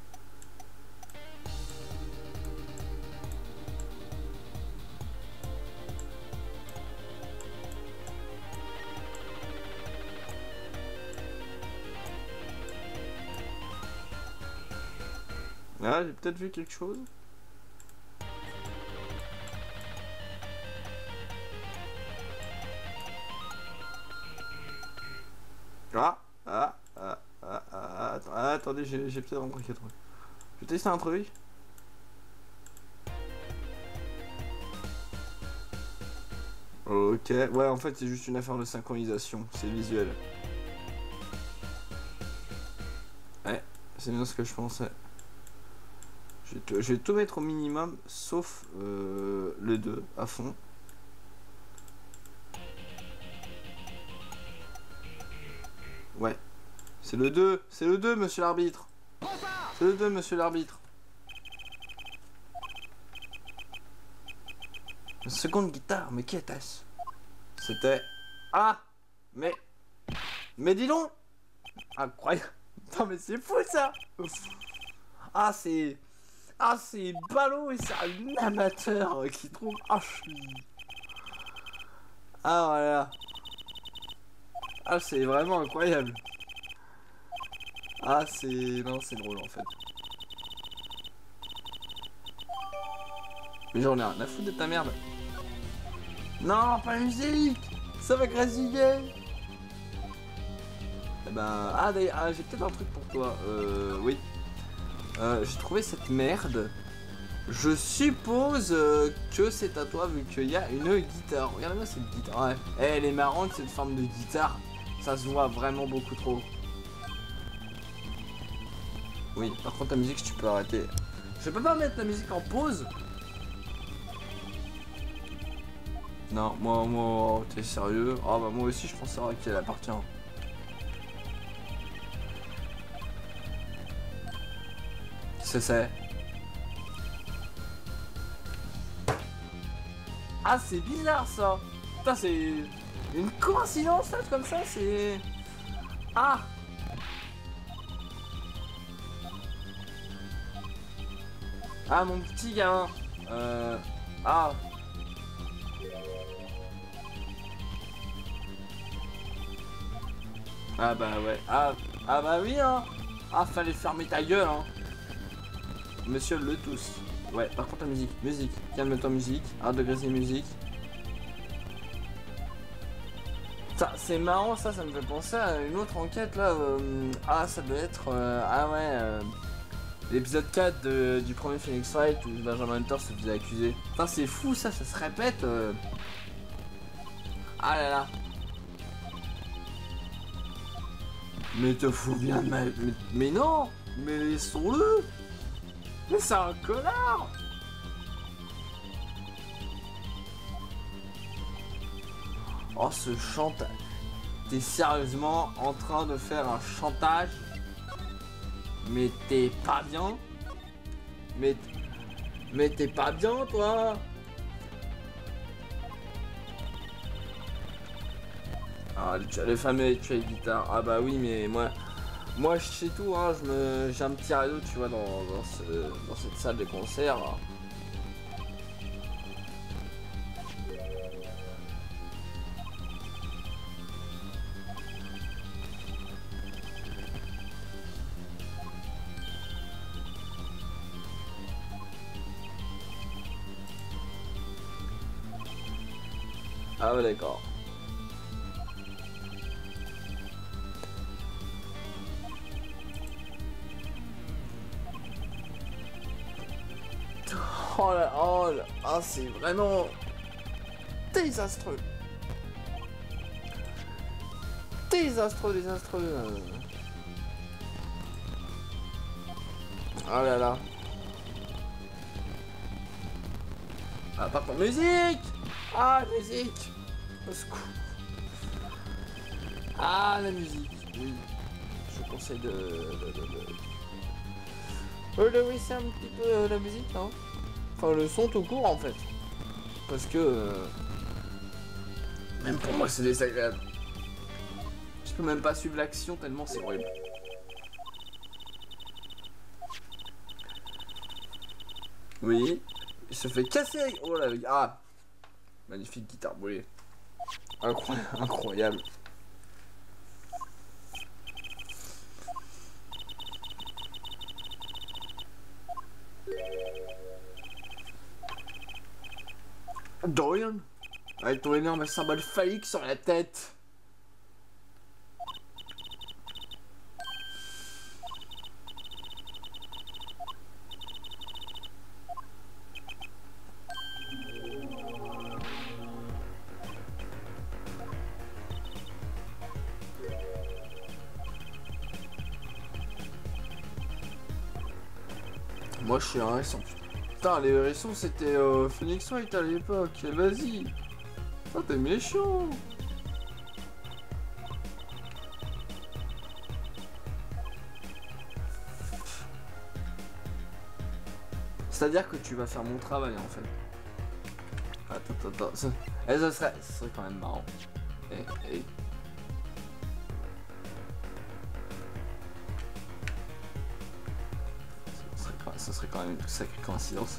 Ah, j'ai peut-être vu quelque chose. Ah, ah, ah, ah, ah, attends, ah, attendez, j'ai j'ai peut-être remarqué un truc. Je vais tester un truc. Ok, ouais, en fait, c'est juste une affaire de synchronisation, c'est visuel. Ouais, c'est bien ce que je pensais. Je vais, tout, je vais tout mettre au minimum, sauf euh, le deux à fond. Ouais, c'est le deux, c'est le deux, monsieur l'arbitre. C'est le deux, monsieur l'arbitre. Une seconde guitare, mais qui était-ce? C'était... Ah. Mais... Mais dis donc. Incroyable. Non mais c'est fou ça. Ah c'est... Ah c'est ballot et c'est un amateur qui trouve... Ah je suis... Ah voilà. Ah c'est vraiment incroyable. Ah c'est... Non c'est drôle en fait. Mais j'en ai rien à foutre de ta merde. Non, pas la musique. Ça va grésiller. Eh ben... Ah d'ailleurs, ah, j'ai peut-être un truc pour toi. Euh... Oui. Euh, j'ai trouvé cette merde. Je suppose euh, que c'est à toi vu qu'il y a une guitare. Regardez-moi cette guitare. Ouais. Eh, elle est marrante cette forme de guitare. Ça se voit vraiment beaucoup trop. Oui, par contre la musique tu peux arrêter. Je peux pas mettre la musique en pause. Non, moi, moi, t'es sérieux? Ah bah moi aussi je pense savoir à qui elle appartient. C'est ça. Ah c'est bizarre ça. Putain c'est une coïncidence là comme ça, c'est... Ah. Ah mon petit gamin. Euh... Ah. Ah bah ouais. Ah, ah bah oui hein. Ah fallait fermer ta gueule hein. Monsieur le tous. Ouais, par contre la musique, musique, calme-toi musique, arrête de graisser musique. Ça, c'est marrant ça, ça me fait penser à une autre enquête là. Euh, ah ça doit être, euh, ah ouais, euh, l'épisode quatre de, du premier Phoenix Wright où Benjamin Hunter se faisait accuser. Putain c'est fou ça, ça se répète. Euh... Ah là là. Mais te fous bien de ma... Mais, mais non. Mais laissons-le. Mais c'est un connard. Oh ce chantage. T'es sérieusement en train de faire un chantage? Mais t'es pas bien? Mais... Mais t'es pas bien toi? Ah le fameux tu as guitare. Ah bah oui mais moi... Moi je sais tout hein, je me... j'ai un petit réseau tu vois dans, dans, ce... dans cette salle de concert. Ah ouais d'accord. Oh là, oh là, ah c'est vraiment désastreux. Désastreux, désastreux. Oh là là. Ah, par contre, musique. Ah, musique. Au secours. Ah, la musique. Oui. Je vous conseille de... de, de, de... de baisser un petit peu euh, la musique, hein. Enfin, le son tout court, en fait. Parce que... Euh... Même pour moi, c'est désagréable. Je peux même pas suivre l'action tellement c'est horrible. Oui. Il se fait casser. Oh là, ah. Magnifique guitare brûlée. Incroyable. Incroyable. Dorian, avec ton énorme symbole phallique sur la tête. Moi je suis un récent. Putain, les récents c'était euh, Phoenix Wright à l'époque. Vas-y. Putain, t'es méchant. C'est-à-dire que tu vas faire mon travail en fait. Attends, attends, attends. Ça, eh, ça, serait, ça serait quand même marrant. Eh, eh. Ça serait, quand, ça serait quand même une sacrée coïncidence.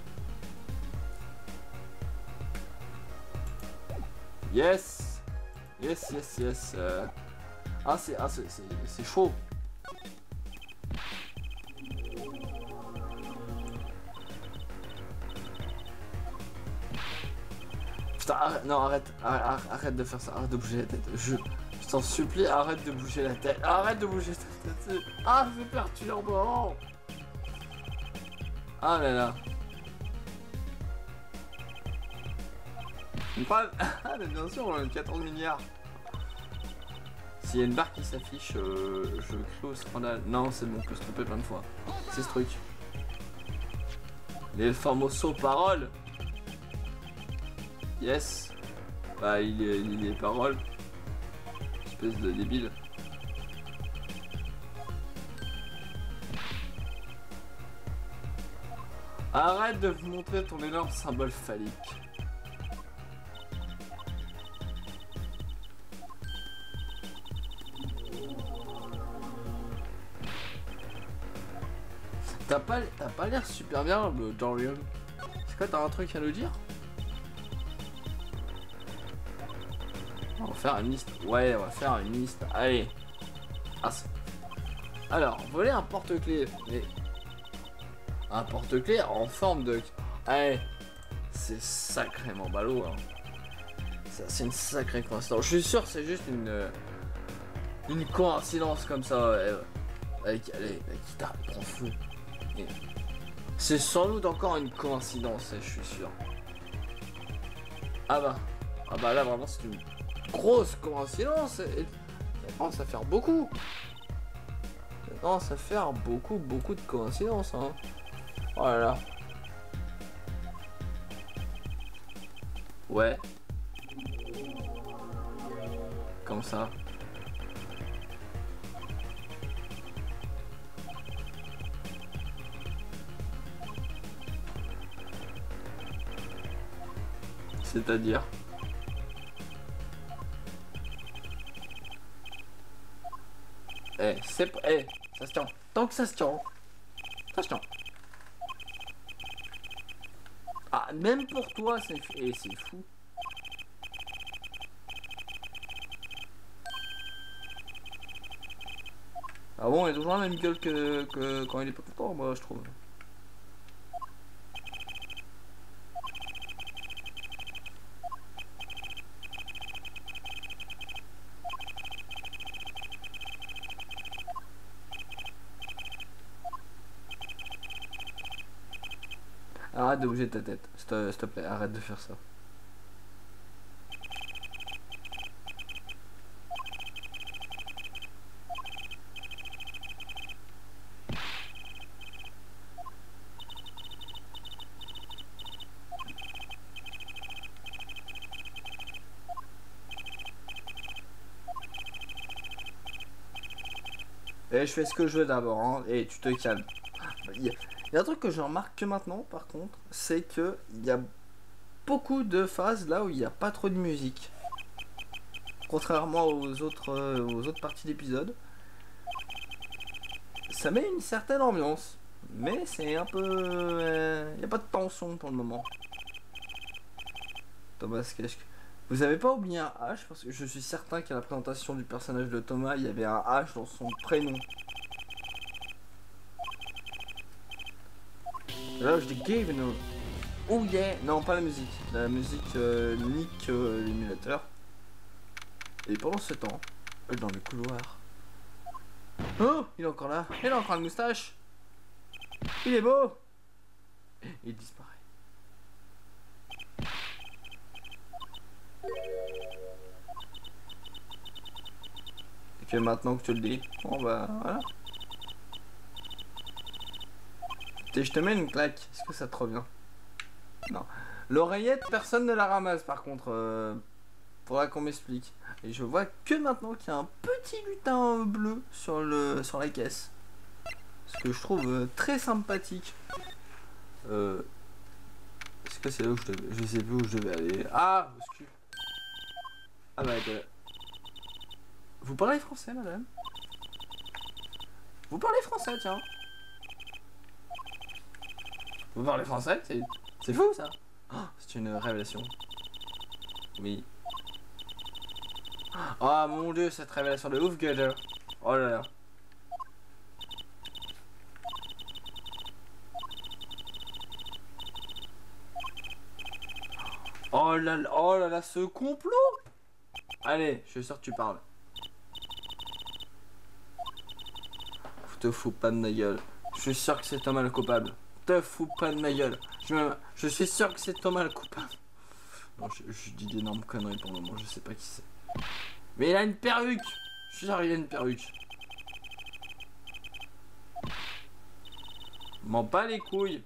Yes! Yes, yes, yes. Euh... Ah, c'est ah, c'est chaud. Putain, arrête, non, arrête, arrête, arrête de faire ça, arrête de bouger la tête. Je, je t'en supplie, arrête de bouger la tête. Arrête de bouger ta tête. Ah, c'est perturbant. Ah là là. Ah, mais bien sûr, on a quatorze milliards. S'il y a une barre qui s'affiche, euh, je crie au scandale. Non, c'est bon, on peut se tromper plein de fois. C'est ce truc. Les famosos paroles. Yes. Bah, il est, il est paroles. Espèce de débile. Arrête de vous montrer ton énorme symbole phallique. T'as pas, t'as pas l'air super bien, le Dorian. C'est quoi, t'as un truc à nous dire? On va faire une liste. Ouais, on va faire une liste. Allez. Ah, alors, voler un porte-clés. Mais... un porte-clés en forme de... Allez. C'est sacrément ballot. Hein. C'est une sacrée coïncidence. Je suis sûr que c'est juste une... Une coïncidence comme ça. Euh, avec, allez, la guitare prend feu. C'est sans doute encore une coïncidence, je suis sûr. Ah bah, ah bah là vraiment c'est une grosse coïncidence. Et ça commence à faire beaucoup. Ça commence à faire beaucoup, beaucoup de coïncidences. Hein. Oh là là. Ouais. Comme ça. C'est-à-dire Eh, c'est... Eh, ça se tient. Tant que ça se tient. Ça se tient. Ah, même pour toi, c'est... Eh, c'est fou. Ah bon, il a toujours la même gueule que, que quand il est pas content, moi, je trouve. Arrête de bouger ta tête, s'il te plaît, arrête de faire ça. Et je fais ce que je veux d'abord, hein. Et tu te calmes. Il y, a, il y a un truc que je remarque que maintenant, par contre, c'est que il y a beaucoup de phases là où il n'y a pas trop de musique. Contrairement aux autres, euh, aux autres parties d'épisode. Ça met une certaine ambiance. Mais c'est un peu... Il euh, n'y a pas de tension pour le moment. Thomas Kesk. Vous avez pas oublié un H parce que je suis certain qu'à la présentation du personnage de Thomas, il y avait un H dans son prénom. Là, je dis Gavin. Oh yeah. Non, pas la musique. La musique euh, nique euh, l'émulateur. Et pendant ce temps, dans le couloir. Oh, il est encore là. Il a encore une moustache. Il est beau. Il disparaît. Et que maintenant que tu le dis, bon bah voilà. Et je te mets une claque. Est-ce que ça te revient? Non. L'oreillette, personne ne la ramasse par contre. Euh, faudra qu'on m'explique. Et je vois que maintenant qu'il y a un petit lutin bleu sur, le, sur la caisse. Ce que je trouve euh, très sympathique. Euh, Est-ce que c'est là où je devais... Je sais plus où je devais aller. Ah, excuse. Ah bah... Euh, vous parlez français, madame? Vous parlez français, tiens. Vous parlez français? C'est fou, ça. Oh, c'est une révélation. Oui. Oh mon dieu, cette révélation de ouf, Gutter. Oh là là. Oh là là, oh là là, ce complot. Allez, je suis sûr que tu parles. Te fous pas de ma gueule. Je suis sûr que c'est Thomas le coupable. Te fous pas de ma gueule. Je, je suis sûr que c'est Thomas le coupable. Non, je, je dis d'énormes conneries pour le moment, je sais pas qui c'est. Mais il a une perruque. Je suis sûr qu'il a une perruque. M'en bats les couilles.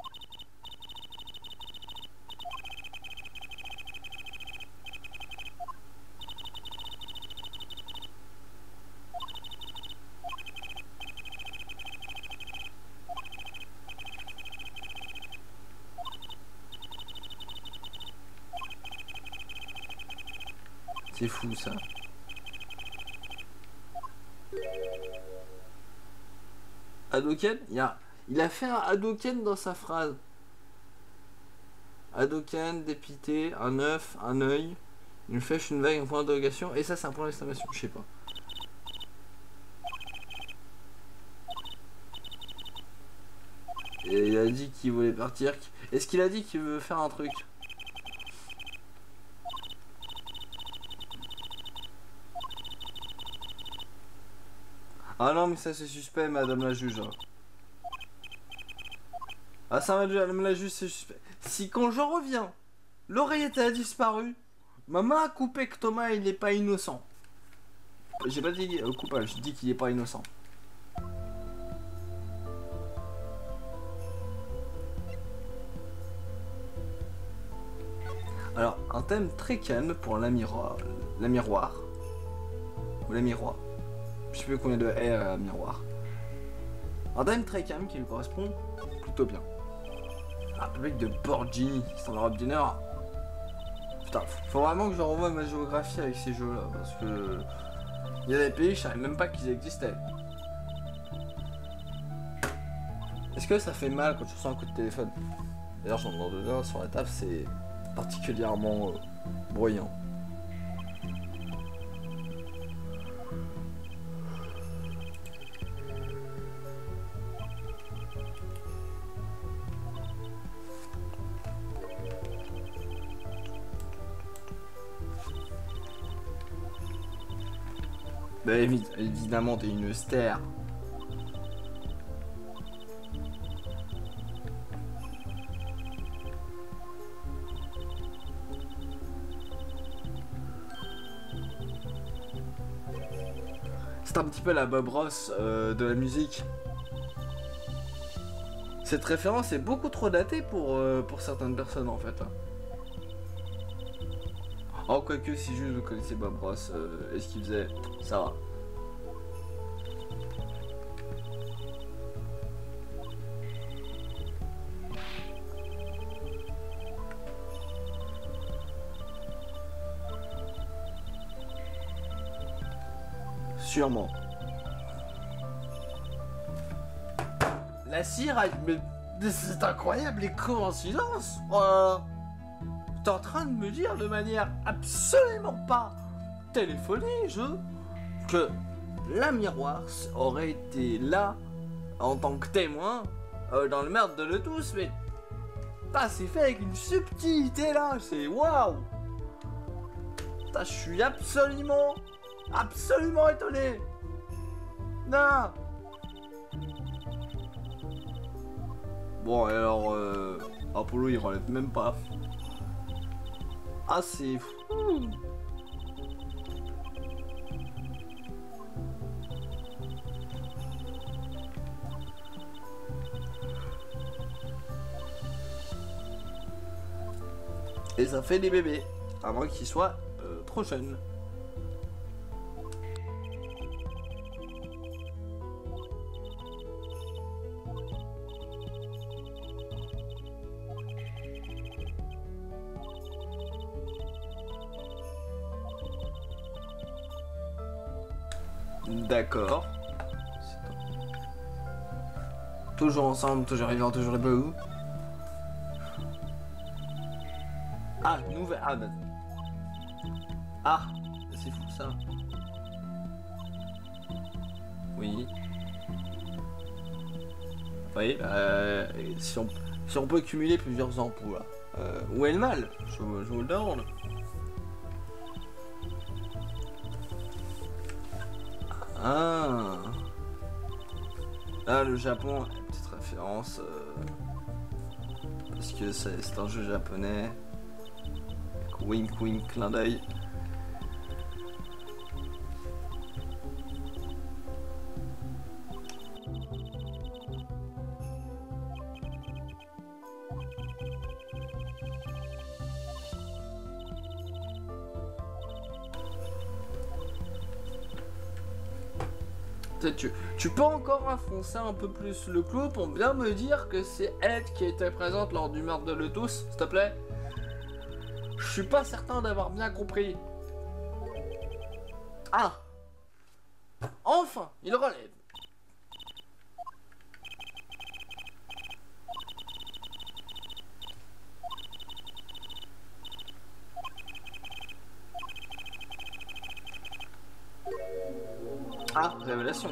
C'est fou ça. Hadoken, il, a, il a fait un Hadoken dans sa phrase. Hadoken, dépité, un œuf, un œil, une flèche, une vague, un point d'interrogation, et ça c'est un point d'exclamation, je sais pas. Et il a dit qu'il voulait partir. Est-ce qu'il a dit qu'il veut faire un truc? Ah non mais ça c'est suspect madame la juge. Ah ça madame la juge c'est suspect. Si quand je reviens, l'oreillette a disparu, maman a coupé que Thomas il est pas innocent. J'ai pas dit euh, coupable, je dis qu'il est pas innocent. Alors un thème très calme pour la miroir. La miroir. Ou la miroir. Je sais plus combien de R à miroir. Un thème très calme qui lui correspond plutôt bien. Un public de Borgini, qui sont en Europe du Nord. Putain, faut vraiment que je revoie ma géographie avec ces jeux là, parce que il y a des pays, je savais même pas qu'ils existaient. Est-ce que ça fait mal quand tu sens un coup de téléphone? D'ailleurs, j'en ai donné un sur la table, c'est particulièrement euh, bruyant. Bah évidemment t'es une star. C'est un petit peu la Bob Ross euh, de la musique. Cette référence est beaucoup trop datée pour, euh, pour certaines personnes en fait. Oh, quoique, si juste vous connaissez Bob Ross, euh, est-ce qu'il faisait ça va. Sûrement. La cire, mais, mais c'est incroyable les coïncidences. Oh, t'es en train de me dire de manière absolument pas téléphonée, je, que la miroir aurait été là en tant que témoin euh, dans le meurtre de le tous, mais ah, c'est fait avec une subtilité là, c'est waouh. Je suis absolument, absolument étonné. Non. Bon, et alors, euh, Apollo il relève même pas. Ah, c'est fou. Et ça fait des bébés, avant qu'ils soient euh, trop jeunes. D'accord. Toujours ensemble, toujours vivant, toujours debout. Ah, nouvelle. Ah, bah. Ah, c'est fou ça. Oui. Oui, euh, si, on, si on peut cumuler plusieurs emplois, euh, où est le mal? Je, je vous le demande. Ah. Là, le Japon, petite référence. Euh, parce que c'est un jeu japonais. Wink wink, clin d'œil. Tu, tu peux encore enfoncer un peu plus le clou pour bien me dire que c'est elle qui était présente lors du meurtre de le tous, s'il te plaît? Je suis pas certain d'avoir bien compris. Ah! Enfin, il relève. Ah, révélation.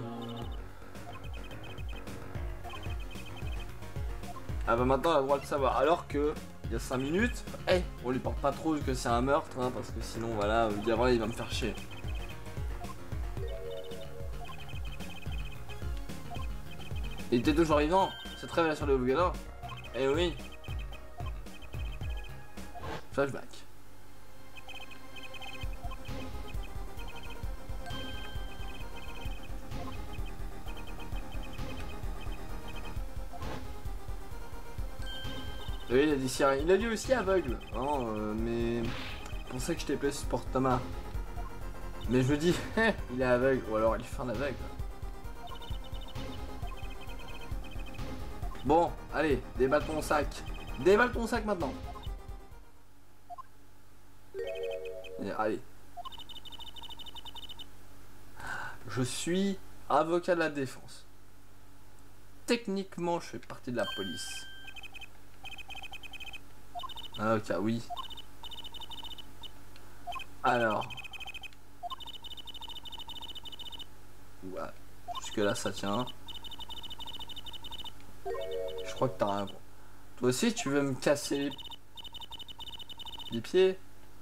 Ah bah maintenant on a le droit de savoir. Alors que il y a cinq minutes, eh, hey, on lui porte pas trop que c'est un meurtre, hein, parce que sinon voilà, le diable il va me faire chier. Il était toujours vivant, cette révélation de Obligador. Eh oui. Flashback. Oui, il a dit Sierra. Il a dit aussi aveugle. Non, euh, mais... Je pensais que je t'ai placé pour Thomas. Mais je me dis, il est aveugle. Ou alors il fait un aveugle. Bon, allez, déballe ton sac. Déballe ton sac maintenant. Allez. Je suis avocat de la défense. Techniquement, je fais partie de la police. Ah, ok, oui. Alors. Ouais. Jusque là, ça tient. Je crois que t'as rien. Toi aussi, tu veux me casser les pieds?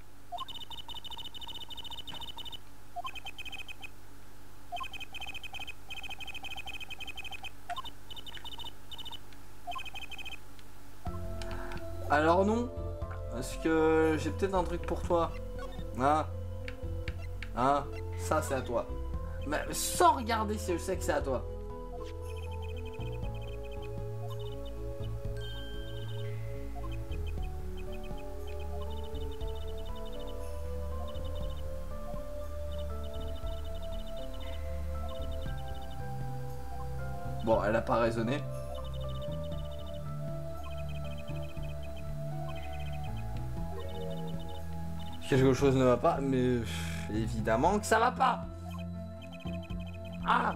Alors non. Parce que j'ai peut-être un truc pour toi. Hein? Hein? Ça, c'est à toi. Mais sans regarder si je sais que c'est à toi. Bon, elle a pas raisonné. Quelque chose ne va pas, mais évidemment que ça va pas. Ah!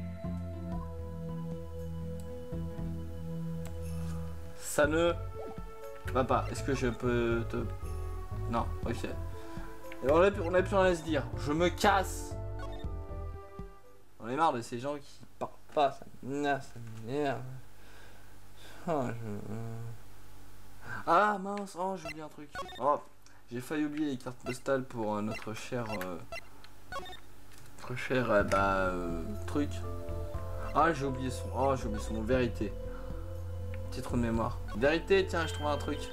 Ça ne va pas. Est-ce que je peux te... Non, ok. Et on a, on a plus rien à se dire. Je me casse. On est marre de ces gens qui parlent pas. Ça m'énerve, ça m'énerve. Ah, je... ah mince, oh j'ai oublié un truc. Oh, j'ai failli oublier les cartes postales pour euh, notre cher... Euh... Notre cher... Euh, bah... Euh, truc. Ah j'ai oublié son... Oh j'ai oublié son nom. Vérité. Petit trou de mémoire. Vérité, tiens, je trouve un truc.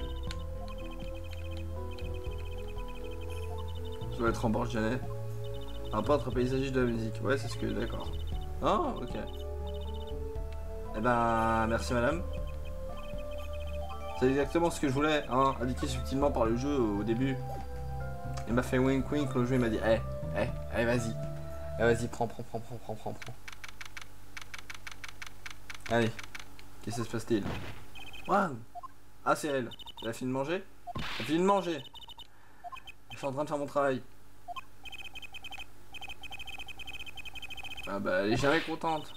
Je dois être en Borgianet. Un peintre paysagiste de la musique. Ouais, c'est ce que... D'accord. Oh, ok. Eh ben, merci madame. C'est exactement ce que je voulais, hein, indiqué subtilement par le jeu au début. Il m'a fait wink wink, le jeu il m'a dit, eh, eh, allez vas-y. Eh, vas-y, prends, prends, prends, prends, prends, prends, prends. Allez. Qu'est-ce que se passe-t-il? Waouh. Ah, c'est elle. Elle a fini de manger? Elle a fini de manger. Je suis en train de faire mon travail. Ah bah, elle est jamais contente.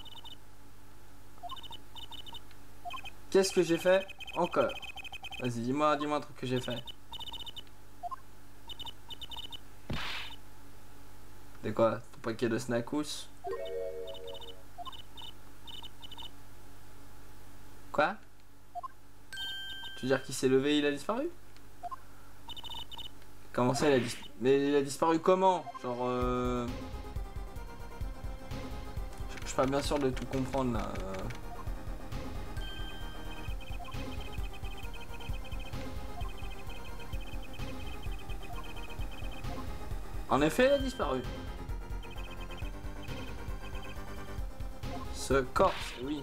Qu'est-ce que j'ai fait? Encore. Vas-y, dis-moi, dis-moi un truc que j'ai fait. C'est quoi? Ton paquet de snackous? Quoi? Tu veux dire qu'il s'est levé et il a disparu? Comment ça il a disparu? Mais il a disparu comment? Genre euh... Je suis pas bien sûr de tout comprendre là. En effet, il a disparu. Ce corps, oui.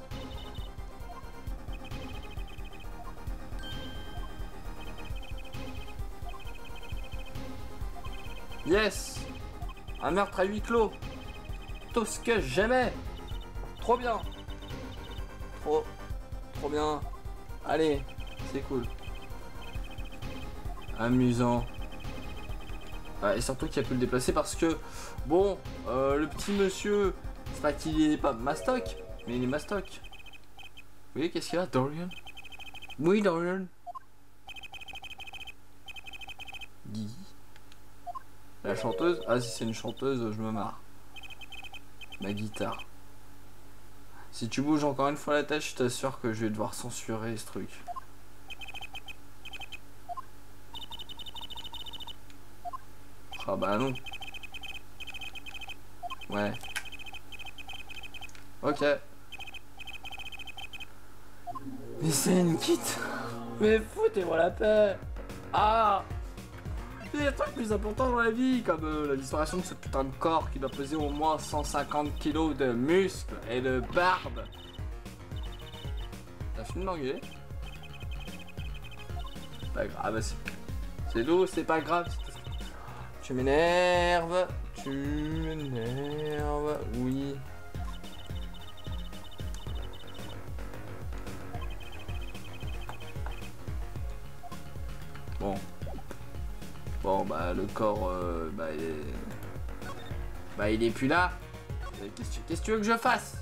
Yes! Un meurtre à huis clos. Tout ce que j'aimais. Trop bien. Trop. Trop bien. Allez, c'est cool. Amusant. Ah, et surtout qu'il a pu le déplacer parce que, bon, euh, le petit monsieur, c'est pas qu'il est pas mastoc, mais il est mastoc. Vous voyez, qu'est-ce qu'il y a, Dorian? Oui, Dorian. Guy. La chanteuse? Ah, si c'est une chanteuse, je me marre. Ma guitare. Si tu bouges encore une fois la tête, je t'assure que je vais devoir censurer ce truc. Ah bah non. Ouais. Ok. Mais c'est une quitte. Mais foutez-moi la paix. Ah. Il y a des trucs plus importants dans la vie, comme euh, la disparition de ce putain de corps qui doit peser au moins cent cinquante kilos de muscles et de barbe. T'as fini de m'engueuler? Pas grave, c'est... C'est lourd, c'est pas grave. Tu m'énerves, tu m'énerves, oui. Bon. Bon, bah, le corps, euh, bah, il est... Bah, il est plus là. Qu'est-ce que tu veux que je fasse?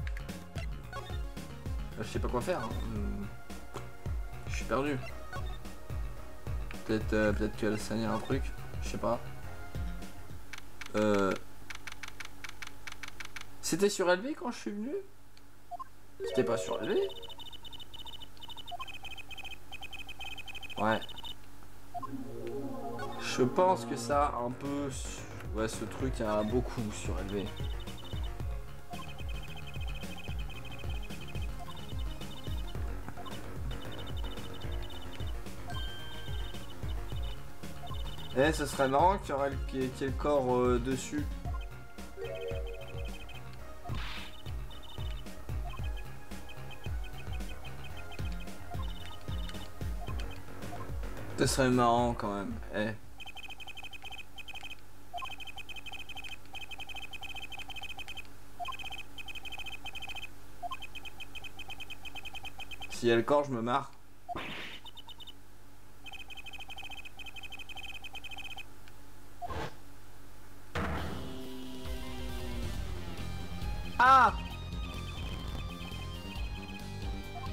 Je sais pas quoi faire. Hein. Je suis perdu. Peut-être euh, peut-être qu'elle saigne un truc. Je sais pas. Euh... C'était surélevé quand je suis venu? C'était pas surélevé? Ouais. Je pense que ça a un peu... Ouais, ce truc a beaucoup surélevé. Eh, ce serait marrant qu'il y aurait le, qu'il y ait le corps euh, dessus. Ce serait marrant quand même. Eh. S'il y a le corps, je me marre.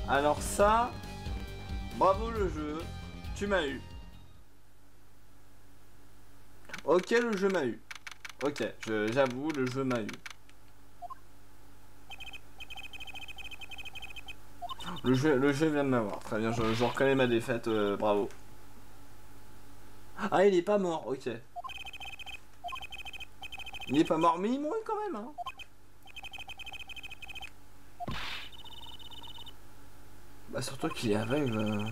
Alors ça, bravo le jeu, tu m'as eu. Ok, le jeu m'a eu. Ok, j'avoue, le jeu m'a eu. Le jeu, le jeu vient de m'avoir. Très bien, je, je reconnais ma défaite, euh, bravo. Ah, il est pas mort, ok. Il est pas mort, mais il mourit quand même, hein. Bah surtout qu'il est aveugle. Euh...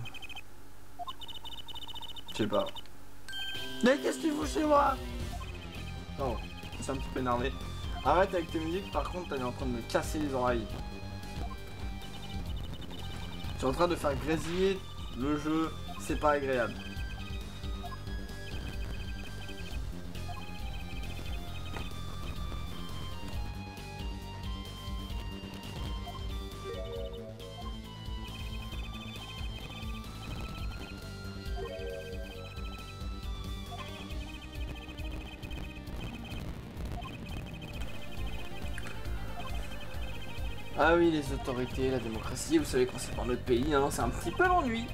Je sais pas. Mais qu'est-ce que tu fous chez moi? Oh, c'est un petit peu énervé. Arrête avec tes musiques, par contre, t'es en train de me casser les oreilles. Tu es en train de faire grésiller le jeu, c'est pas agréable. Ah oui, les autorités, la démocratie, vous savez qu'on c'est dans notre pays, hein, c'est un petit peu l'ennui.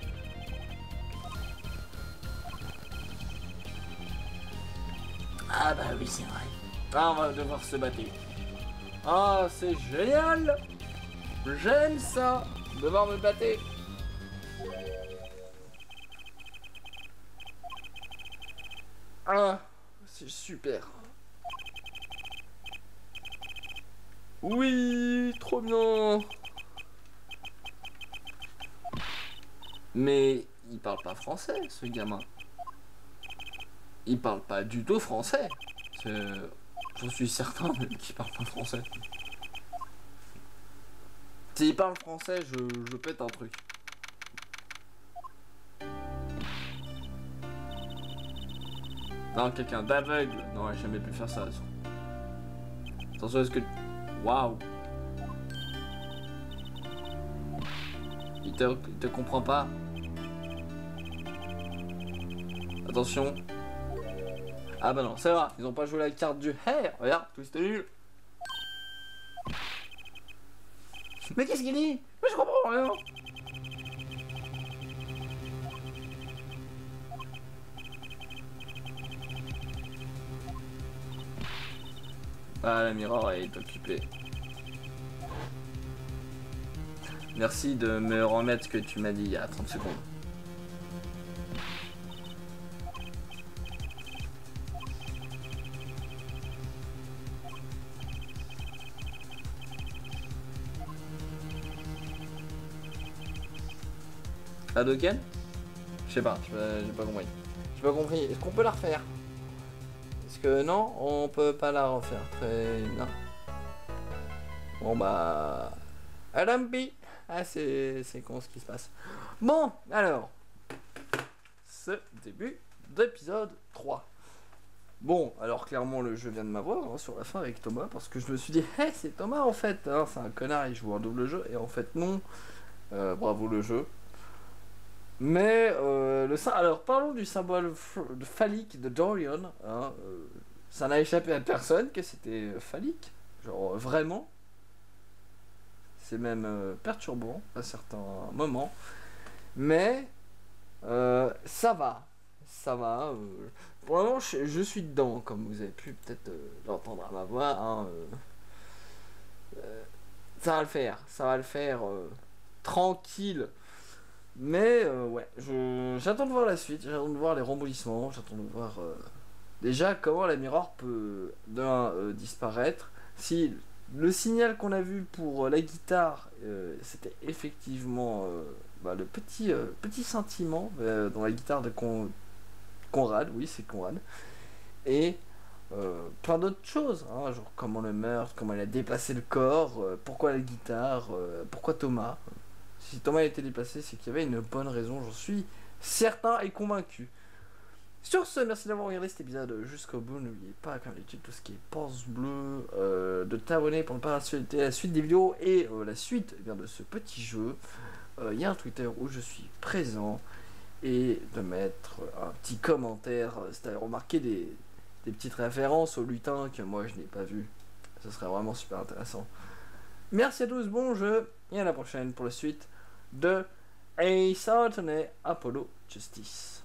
Ah bah oui, c'est vrai. Ah, on va devoir se battre. Ah, c'est génial. J'aime ça, devoir me battre. Ah, c'est super. Oui, trop bien. Mais il parle pas français, ce gamin. Il parle pas du tout français. J'en suis certain qu'il parle pas français. S'il parle français, je, je pète un truc. Non, quelqu'un d'aveugle. Non, j'ai jamais pu faire ça. Attention, est-ce que... Waouh. Il te, il te comprend pas. Attention. Ah bah non, c'est vrai. Ils ont pas joué la carte du hey. Regarde, tout c'était nul. Mais qu'est-ce qu'il dit? Mais je comprends rien. Ah, la mirror est occupée. Merci de me remettre ce que tu m'as dit il y a trente secondes. Hadoken? Je sais pas, j'ai pas compris. J'ai pas compris. Est-ce qu'on peut la refaire? Est-ce que non, on peut pas la refaire. Très bien. Bon bah... Alambi. Ah, c'est con ce qui se passe. Bon, alors. Ce début d'épisode trois. Bon, alors clairement le jeu vient de m'avoir hein, sur la fin avec Thomas. Parce que je me suis dit, hey, c'est Thomas en fait. Hein, c'est un connard, il joue un double jeu. Et en fait non. Euh, bravo le jeu. Mais euh, le alors parlons du symbole phallique de Dorian. Hein, euh, ça n'a échappé à personne que c'était phallique. Genre vraiment. C'est même euh, perturbant à certains moments. Mais euh, ça va. Ça va. Euh, pour le moment, je, je suis dedans, comme vous avez pu peut-être euh, l'entendre à ma voix. Hein, euh, euh, ça va le faire. Ça va le faire euh, tranquille. Mais euh, ouais, j'attends de voir la suite. J'attends de voir les rebondissements. J'attends de voir euh, déjà comment la mirror peut d'un euh, disparaître. Si le signal qu'on a vu pour euh, la guitare, euh, c'était effectivement euh, bah, le petit, euh, petit sentiment euh, dans la guitare de Con Conrad, oui c'est Conrad, et euh, plein d'autres choses, hein, genre comment le meurtre, comment il a déplacé le corps, euh, pourquoi la guitare, euh, pourquoi Thomas. Si Thomas a été déplacé, c'est qu'il y avait une bonne raison, j'en suis certain et convaincu. Sur ce, merci d'avoir regardé cet épisode jusqu'au bout. N'oubliez pas, comme d'habitude, tout ce qui est pouce bleu, euh, de t'abonner pour ne pas rater la suite des vidéos et euh, la suite eh bien, de ce petit jeu. Il euh, y a un Twitter où je suis présent et de mettre un petit commentaire, c'est-à-dire remarquer des, des petites références au lutin que moi je n'ai pas vu. Ce serait vraiment super intéressant. Merci à tous, bon jeu, et à la prochaine pour la suite de Ace Attorney Apollo Justice.